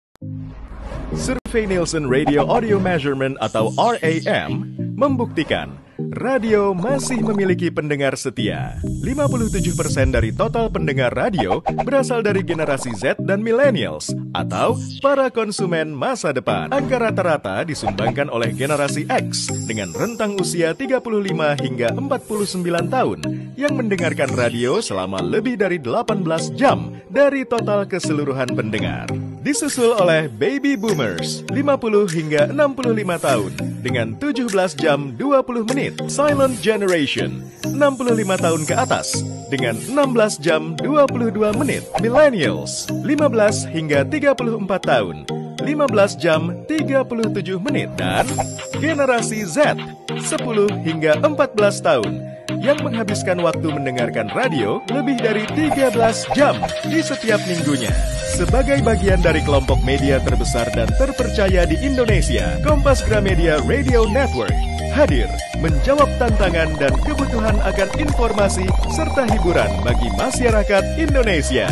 Survei Nielsen Radio Audio Measurement atau R A M membuktikan radio masih memiliki pendengar setia. lima puluh tujuh persen dari total pendengar radio berasal dari generasi Z dan millennials atau para konsumen masa depan. Angka rata-rata disumbangkan oleh generasi X dengan rentang usia tiga puluh lima hingga empat puluh sembilan tahun yang mendengarkan radio selama lebih dari delapan belas jam dari total keseluruhan pendengar. Disusul oleh Baby Boomers lima puluh hingga enam puluh lima tahun dengan tujuh belas jam dua puluh menit. Silent Generation enam puluh lima tahun ke atas dengan enam belas jam dua puluh dua menit. Millennials lima belas hingga tiga puluh empat tahun lima belas jam tiga puluh tujuh menit. Dan generasi Z sepuluh hingga empat belas tahun yang menghabiskan waktu mendengarkan radio lebih dari tiga belas jam di setiap minggunya. Sebagai bagian dari kelompok media terbesar dan terpercaya di Indonesia, Kompas Gramedia Radio Network hadir menjawab tantangan dan kebutuhan akan informasi serta hiburan bagi masyarakat Indonesia.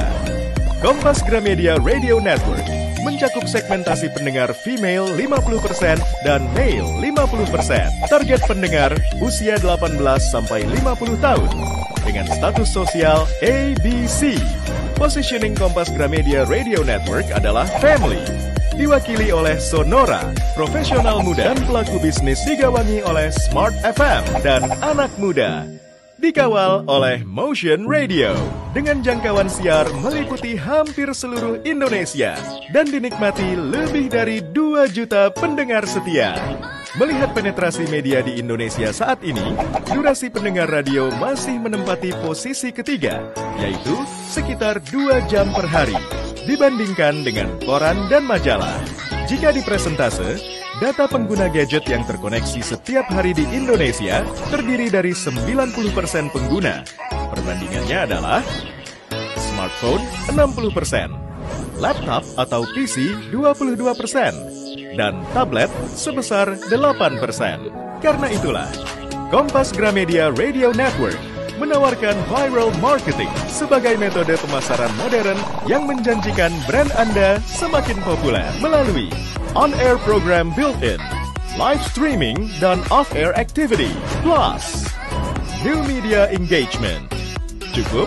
Kompas Gramedia Radio Network mencakup segmentasi pendengar female lima puluh persen dan male lima puluh persen. Target pendengar usia delapan belas sampai lima puluh tahun dengan status sosial A B C. Positioning Kompas Gramedia Radio Network adalah family, diwakili oleh Sonora, profesional muda dan pelaku bisnis, digawangi oleh Smart F M dan anak muda. Dikawal oleh Motion Radio dengan jangkauan siar meliputi hampir seluruh Indonesia dan dinikmati lebih dari dua juta pendengar setia. Melihat penetrasi media di Indonesia saat ini, durasi pendengar radio masih menempati posisi ketiga, yaitu sekitar dua jam per hari, dibandingkan dengan koran dan majalah. Jika dipresentase, data pengguna gadget yang terkoneksi setiap hari di Indonesia terdiri dari sembilan puluh persen pengguna. Perbandingannya adalah smartphone enam puluh persen, laptop atau P C dua puluh dua persen, dan tablet sebesar delapan persen. Karena itulah, Kompas Gramedia Radio Network menawarkan viral marketing sebagai metode pemasaran modern yang menjanjikan brand Anda semakin populer melalui on-air program built-in, live streaming, dan off-air activity, plus new media engagement. Cukup?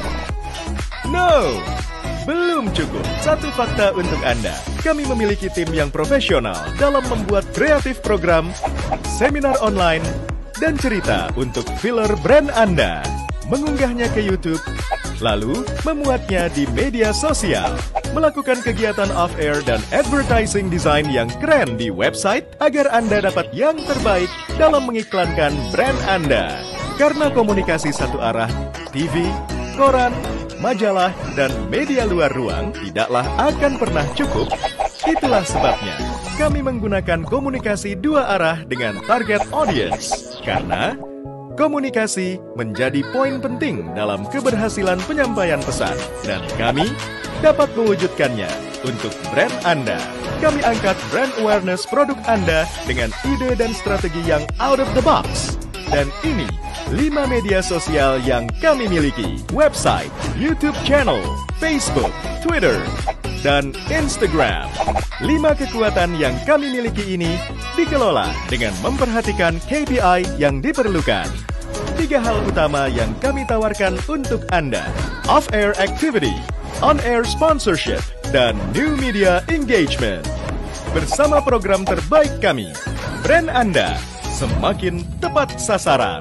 No! Belum cukup. Satu fakta untuk Anda. Kami memiliki tim yang profesional dalam membuat kreatif program, seminar online, dan cerita untuk filler brand Anda. Mengunggahnya ke YouTube, lalu memuatnya di media sosial, melakukan kegiatan off-air dan advertising design yang keren di website agar Anda dapat yang terbaik dalam mengiklankan brand Anda. Karena komunikasi satu arah, T V, koran, majalah, dan media luar ruang tidaklah akan pernah cukup. Itulah sebabnya kami menggunakan komunikasi dua arah dengan target audience. Karena komunikasi menjadi poin penting dalam keberhasilan penyampaian pesan, dan kami dapat mewujudkannya untuk brand Anda. Kami angkat brand awareness produk Anda dengan ide dan strategi yang out of the box. Dan ini lima media sosial yang kami miliki: website, YouTube channel, Facebook, Twitter, dan Instagram. Lima kekuatan yang kami miliki ini dikelola dengan memperhatikan K P I yang diperlukan. Tiga hal utama yang kami tawarkan untuk Anda: off-air activity, on-air sponsorship, dan New Media Engagement. Bersama program terbaik kami, brand Anda semakin tepat sasaran.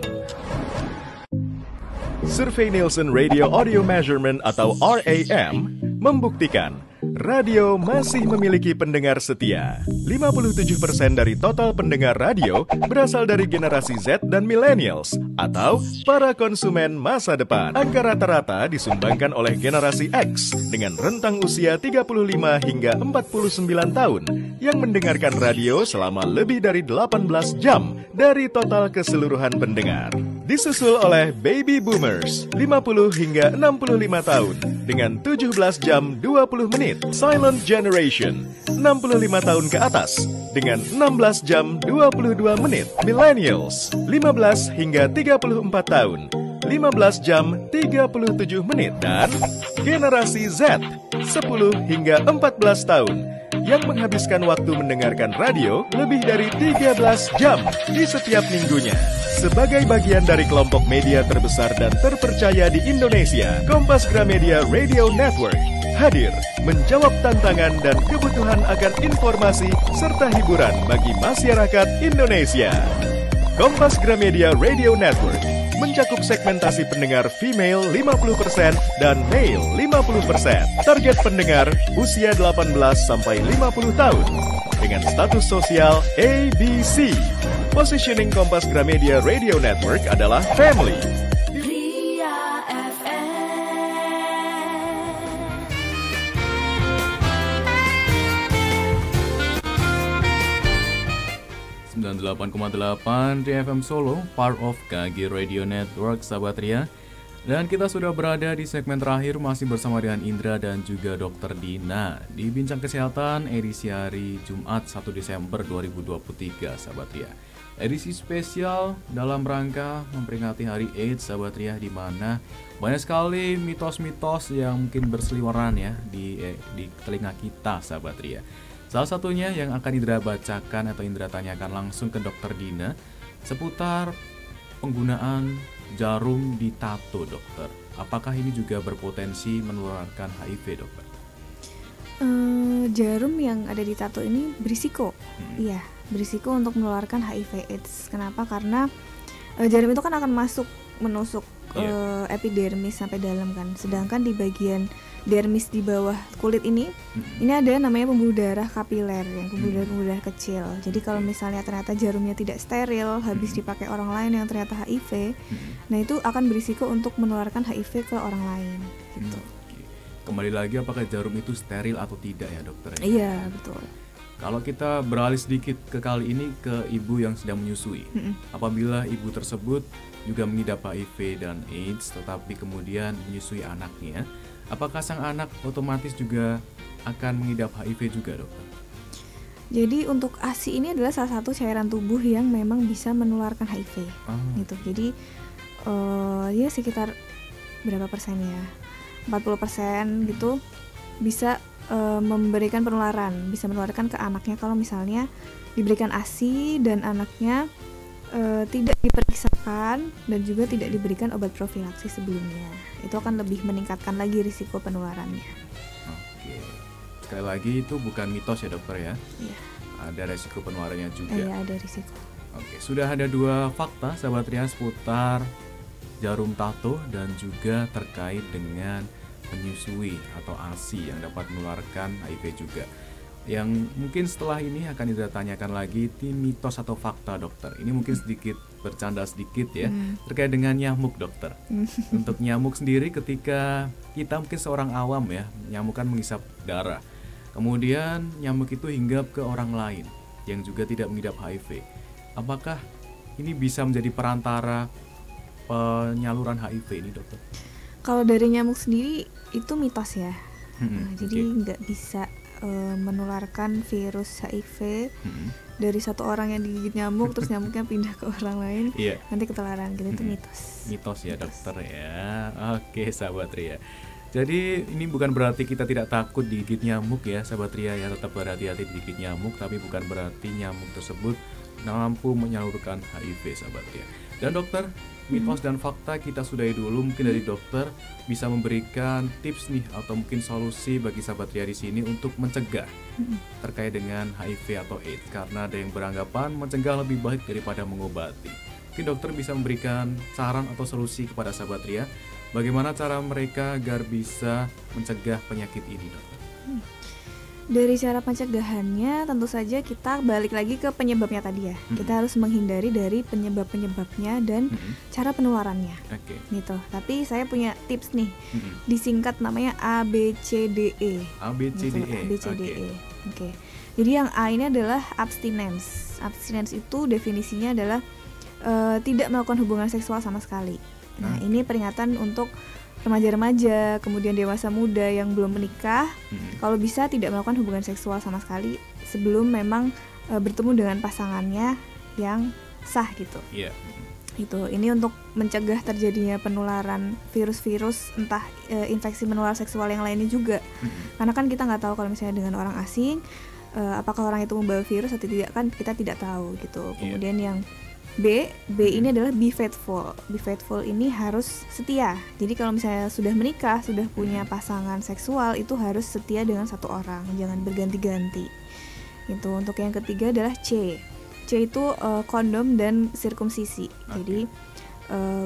Survei Nielsen Radio Audio Measurement atau R A M membuktikan radio masih memiliki pendengar setia. lima puluh tujuh persen dari total pendengar radio berasal dari generasi Z dan millennials atau para konsumen masa depan. Angka rata-rata disumbangkan oleh generasi X dengan rentang usia tiga puluh lima hingga empat puluh sembilan tahun yang mendengarkan radio selama lebih dari delapan belas jam dari total keseluruhan pendengar. Disusul oleh Baby Boomers lima puluh hingga enam puluh lima tahun dengan tujuh belas jam dua puluh menit. Silent Generation enam puluh lima tahun ke atas dengan enam belas jam dua puluh dua menit. Millennials lima belas hingga tiga puluh empat tahun lima belas jam tiga puluh tujuh menit. Dan generasi Z sepuluh hingga empat belas tahun yang menghabiskan waktu mendengarkan radio lebih dari tiga belas jam di setiap minggunya. Sebagai bagian dari kelompok media terbesar dan terpercaya di Indonesia, Kompas Gramedia Radio Network hadir menjawab tantangan dan kebutuhan akan informasi serta hiburan bagi masyarakat Indonesia. Kompas Gramedia Radio Network mencakup segmentasi pendengar female lima puluh persen dan male lima puluh persen. Target pendengar usia delapan belas sampai lima puluh tahun dengan status sosial A B C. Positioning Kompas Gramedia Radio Network adalah family.
sembilan puluh delapan koma delapan di F M Solo, part of K G Radio Network, sahabat Ria. Dan kita sudah berada di segmen terakhir masih bersama dengan Indra dan juga Dokter Dina di Bincang Kesehatan edisi hari Jumat satu Desember dua ribu dua puluh tiga, sahabat Ria. Edisi spesial dalam rangka memperingati Hari AIDS, sahabat Ria, di mana banyak sekali mitos-mitos yang mungkin berseliweran ya di eh, di telinga kita, sahabat Ria. Salah satunya yang akan Indra bacakan atau Indra tanyakan langsung ke Dokter Dina seputar penggunaan jarum di tato, dokter. Apakah ini juga berpotensi menularkan H I V, dokter?
Uh, jarum yang ada di tato ini berisiko, hmm. iya, berisiko untuk menularkan H I V AIDS. Kenapa? Karena uh, jarum itu kan akan masuk menusuk yeah. uh, epidermis sampai dalam kan. Sedangkan di bagian dermis di bawah kulit ini, hmm. ini ada namanya pembuluh darah kapiler, yang pembuluh darah-pembuluh darah kecil. Jadi kalau misalnya ternyata jarumnya tidak steril, habis hmm. dipakai orang lain yang ternyata H I V, hmm. nah itu akan berisiko untuk menularkan H I V ke orang lain. Gitu.
Hmm. Kembali lagi, apakah jarum itu steril atau tidak ya, dokter?
Iya, betul.
Kalau kita beralih sedikit ke kali ini ke ibu yang sedang menyusui, hmm. apabila ibu tersebut juga mengidap H I V dan AIDS, tetapi kemudian menyusui anaknya, apakah sang anak otomatis juga akan mengidap H I V juga, dokter?
Jadi untuk A S I ini adalah salah satu cairan tubuh yang memang bisa menularkan H I V, oh. gitu. Jadi uh, ya sekitar berapa persen ya? empat puluh persen gitu bisa uh, memberikan penularan, bisa menularkan ke anaknya kalau misalnya diberikan A S I dan anaknya uh, tidak diperiksakan dan juga tidak diberikan obat profilaksis sebelumnya. Itu akan lebih meningkatkan lagi risiko penularannya.
Oke. Sekali lagi itu bukan mitos ya, dokter ya?
Iya.
Ada risiko penularannya juga.
Iya, ada risiko.
Oke, sudah ada dua fakta sahabat Ria seputar jarum tato dan juga terkait dengan menyusui atau A S I yang dapat menularkan H I V juga. Yang mungkin setelah ini akan kita tanyakan lagi di mitos atau fakta, dokter. Ini mungkin sedikit bercanda sedikit ya, hmm. terkait dengan nyamuk, dokter. Untuk nyamuk sendiri, ketika kita mungkin seorang awam ya, nyamuk kan menghisap darah. Kemudian nyamuk itu hinggap ke orang lain yang juga tidak mengidap H I V. Apakah ini bisa menjadi perantara penyaluran H I V ini, dokter?
Kalau dari nyamuk sendiri itu mitos ya. Hmm, nah, jadi
okay.
nggak bisa uh, menularkan virus H I V hmm. dari satu orang yang digigit nyamuk terus nyamuknya pindah ke orang lain, yeah. nanti ketularan gitu. hmm. Itu mitos.
Mitos ya, mitos. Dokter ya. Oke, sahabat Ria. Jadi ini bukan berarti kita tidak takut digigit nyamuk ya, sahabat Ria ya. Tetap berhati-hati digigit nyamuk, tapi bukan berarti nyamuk tersebut mampu menyalurkan H I V, sahabat Ria. Dan dokter, mitos dan fakta kita sudahi dulu. Mungkin dari dokter bisa memberikan tips nih atau mungkin solusi bagi sahabat Ria di sini untuk mencegah terkait dengan H I V atau AIDS, karena ada yang beranggapan mencegah lebih baik daripada mengobati. Mungkin dokter bisa memberikan saran atau solusi kepada sahabat Ria bagaimana cara mereka agar bisa mencegah penyakit ini, dokter.
Dari cara pencegahannya tentu saja kita balik lagi ke penyebabnya tadi ya. Mm-hmm. Kita harus menghindari dari penyebab-penyebabnya dan mm-hmm. cara penularannya.
Oke. Okay.
Gitu. Tapi saya punya tips nih.
Mm-hmm.
Disingkat namanya A B C D E.
A B C D E.
Gitu, A B C D E. Oke. Okay. Jadi yang A ini adalah abstinence. Abstinence itu definisinya adalah uh, tidak melakukan hubungan seksual sama sekali. Nah, hmm. ini peringatan untuk remaja-remaja, kemudian dewasa muda yang belum menikah, hmm. kalau bisa tidak melakukan hubungan seksual sama sekali sebelum memang e, bertemu dengan pasangannya yang sah gitu.
Iya. Yeah.
Itu. Ini untuk mencegah terjadinya penularan virus-virus, entah e, infeksi menular seksual yang lainnya juga. Hmm. Karena kan kita nggak tahu kalau misalnya dengan orang asing, e, apakah orang itu membawa virus atau tidak, kan kita tidak tahu gitu. Kemudian yeah. yang B, B ini adalah be faithful. Be faithful ini harus setia. Jadi kalau misalnya sudah menikah, sudah punya pasangan seksual, itu harus setia dengan satu orang, jangan berganti-ganti. Itu. Untuk yang ketiga adalah C. C itu uh, kondom dan sirkumsisi. Okay. Jadi uh,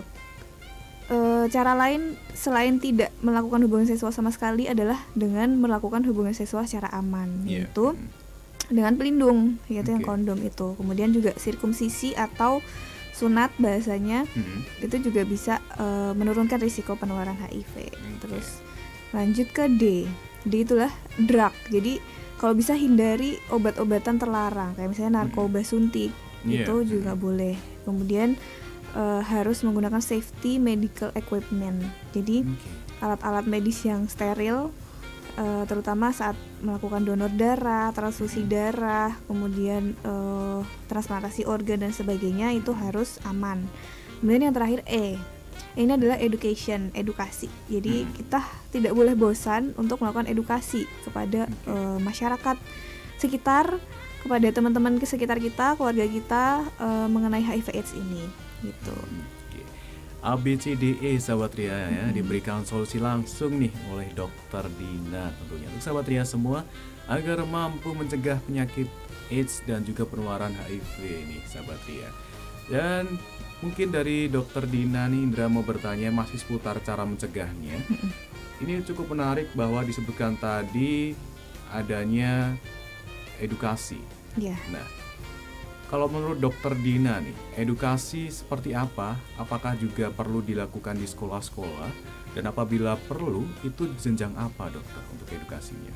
uh, cara lain selain tidak melakukan hubungan seksual sama sekali adalah dengan melakukan hubungan seksual secara aman, yeah. yaitu dengan pelindung, yaitu okay. yang kondom itu. Kemudian juga sirkumsisi atau sunat bahasanya, hmm. itu juga bisa uh, menurunkan risiko penularan H I V. Okay. Terus lanjut ke D. D itulah drug. Jadi kalau bisa hindari obat-obatan terlarang, kayak misalnya narkoba hmm. suntik, yeah. itu juga hmm. boleh. Kemudian uh, harus menggunakan safety medical equipment. Jadi okay. alat-alat medis yang steril, Uh, terutama saat melakukan donor darah, transfusi darah, kemudian uh, transplantasi organ dan sebagainya, itu harus aman. Kemudian yang terakhir E, ini adalah education, edukasi. Jadi hmm. kita tidak boleh bosan untuk melakukan edukasi kepada uh, masyarakat sekitar, kepada teman-teman sekitar kita, keluarga kita uh, mengenai H I V AIDS ini, gitu.
A B C D E sahabat Ria ya, hmm. diberikan solusi langsung nih oleh dokter Dina tentunya untuk sahabat Ria semua agar mampu mencegah penyakit AIDS dan juga penularan H I V nih sahabat Ria. Dan mungkin dari dokter Dina nih, Indra mau bertanya masih seputar cara mencegahnya. Hmm. Ini cukup menarik bahwa disebutkan tadi adanya edukasi.
Yeah.
Nah, kalau menurut dokter Dina nih, edukasi seperti apa? Apakah juga perlu dilakukan di sekolah-sekolah? Dan apabila perlu, itu jenjang apa dokter untuk edukasinya?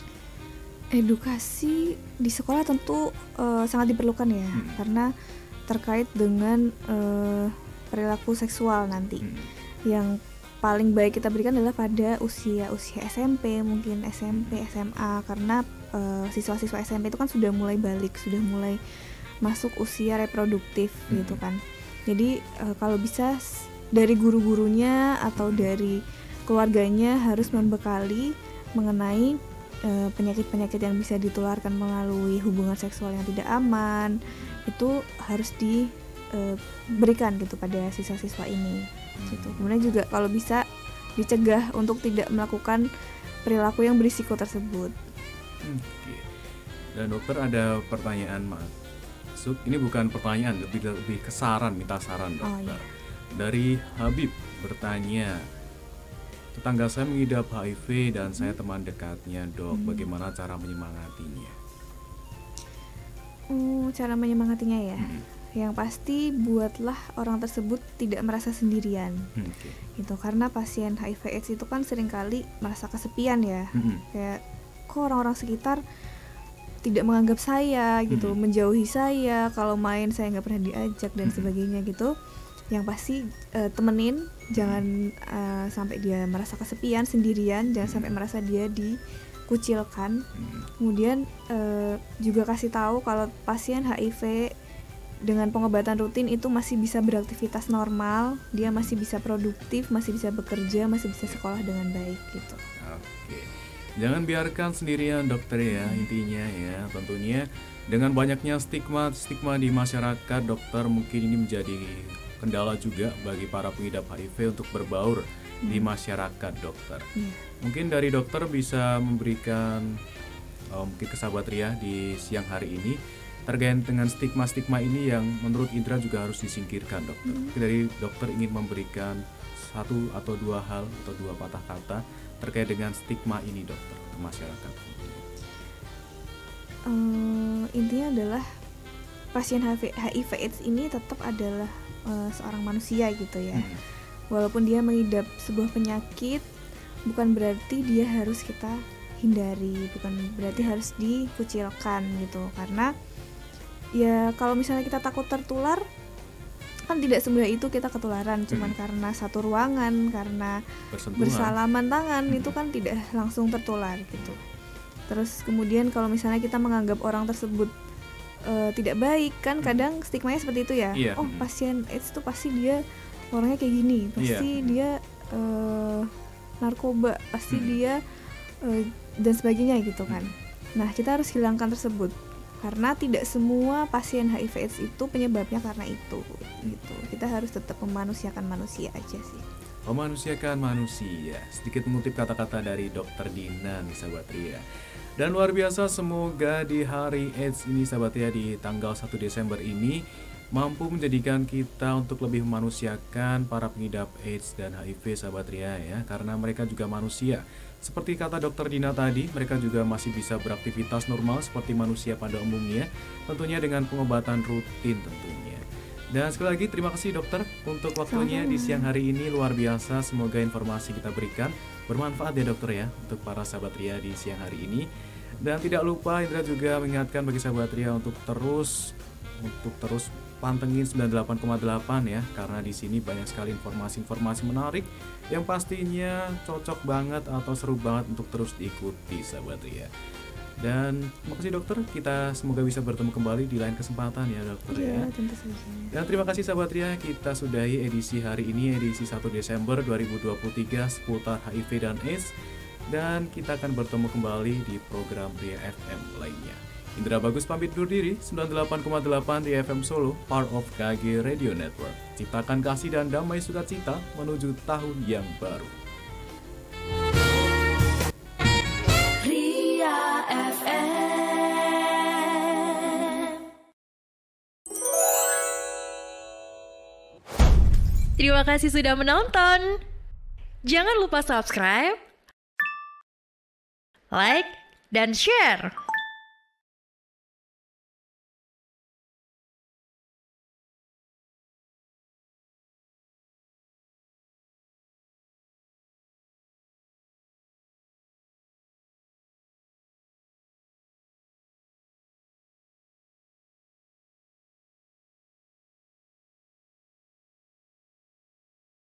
Edukasi di sekolah tentu uh, sangat diperlukan ya, hmm. karena terkait dengan uh, perilaku seksual nanti. Hmm. Yang paling baik kita berikan adalah pada usia-usia S M P, mungkin S M P, S M A, karena uh, siswa-siswa S M P itu kan sudah mulai balik, sudah mulai masuk usia reproduktif hmm. gitu kan. Jadi e, kalau bisa dari guru-gurunya atau dari keluarganya harus membekali mengenai e, penyakit-penyakit yang bisa ditularkan melalui hubungan seksual yang tidak aman, itu harus diberikan gitu pada siswa-siswa ini. Gitu. Kemudian juga kalau bisa dicegah untuk tidak melakukan perilaku yang berisiko tersebut.
Oke. Dan dokter ada pertanyaan maaf. Ini bukan pertanyaan, lebih lebih ke saran, minta saran dokter. Oh, iya. Dari Habib bertanya, tetangga saya mengidap H I V dan hmm. saya teman dekatnya dok, hmm. bagaimana cara menyemangatinya?
Hmm, cara menyemangatinya ya, hmm. yang pasti buatlah orang tersebut tidak merasa sendirian. Hmm, okay. Itu karena pasien H I V AIDS itu kan seringkali merasa kesepian ya, hmm. kayak kok orang-orang sekitar tidak menganggap saya gitu, hmm. menjauhi saya, kalau main saya nggak pernah diajak dan hmm. sebagainya gitu. Yang pasti uh, temenin, jangan uh, sampai dia merasa kesepian, sendirian, jangan sampai merasa dia dikucilkan. Hmm. Kemudian uh, juga kasih tahu kalau pasien H I V dengan pengobatan rutin itu masih bisa beraktivitas normal, dia masih bisa produktif, masih bisa bekerja, masih bisa sekolah dengan baik gitu.
Oke. Jangan biarkan sendirian dokter ya, intinya ya. Tentunya dengan banyaknya stigma-stigma di masyarakat, dokter mungkin ini menjadi kendala juga bagi para pengidap H I V untuk berbaur hmm. di masyarakat, dokter. Hmm. Mungkin dari dokter bisa memberikan uh, mungkin ke sahabat Ria di siang hari ini terkait dengan stigma-stigma ini yang menurut Indra juga harus disingkirkan, dokter. Hmm. Mungkin dari dokter ingin memberikan satu atau dua hal atau dua patah kata terkait dengan stigma ini, dokter, ke masyarakat.
Uh, intinya adalah pasien H I V AIDS ini tetap adalah uh, seorang manusia gitu ya. Hmm. Walaupun dia mengidap sebuah penyakit, bukan berarti dia harus kita hindari, bukan berarti harus dikucilkan gitu. Karena ya kalau misalnya kita takut tertular, kan tidak semudah itu kita ketularan. Cuman hmm. karena satu ruangan, karena bersalaman tangan hmm. itu kan tidak langsung tertular gitu. Terus kemudian kalau misalnya kita menganggap orang tersebut uh, tidak baik, kan kadang stigmanya seperti itu ya. Yeah. Oh, pasien AIDS itu pasti dia orangnya kayak gini, pasti yeah. dia uh, narkoba, pasti hmm. dia uh, dan sebagainya gitu kan. Hmm. Nah, kita harus hilangkan tersebut karena tidak semua pasien H I V AIDS itu penyebabnya karena itu gitu. Kita harus tetap memanusiakan manusia aja sih.
Memanusiakan manusia. Sedikit mengutip kata-kata dari dokter Dina nih, sahabat Ria. Dan luar biasa, semoga di hari AIDS ini, sahabat Ria, di tanggal satu Desember ini mampu menjadikan kita untuk lebih memanusiakan para pengidap AIDS dan H I V, sahabat Ria ya, karena mereka juga manusia. Seperti kata dokter Dina tadi, mereka juga masih bisa beraktivitas normal seperti manusia pada umumnya, tentunya dengan pengobatan rutin tentunya. Dan sekali lagi terima kasih dokter untuk waktunya di siang hari ini, luar biasa. Semoga informasi kita berikan bermanfaat ya dokter ya untuk para sahabat Ria di siang hari ini. Dan tidak lupa Indra juga mengingatkan bagi sahabat Ria untuk terus untuk terus pantengin sembilan puluh delapan koma delapan ya, karena di sini banyak sekali informasi-informasi menarik yang pastinya cocok banget atau seru banget untuk terus diikuti sahabat Ria. Dan terima kasih dokter, kita semoga bisa bertemu kembali di lain kesempatan ya dokter ya.
Ya, tentu saja.
Dan terima kasih sahabat Ria, kita sudahi edisi hari ini, edisi satu Desember dua ribu dua puluh tiga seputar H I V dan AIDS. Dan kita akan bertemu kembali di program Ria F M lainnya. Indra Bagus pamit undur diri, sembilan puluh delapan koma delapan Ria F M Solo, part of K G Radio Network. Ciptakan kasih dan damai sukacita menuju tahun yang baru.
F M.
Terima kasih sudah menonton. Jangan lupa subscribe, like, dan share.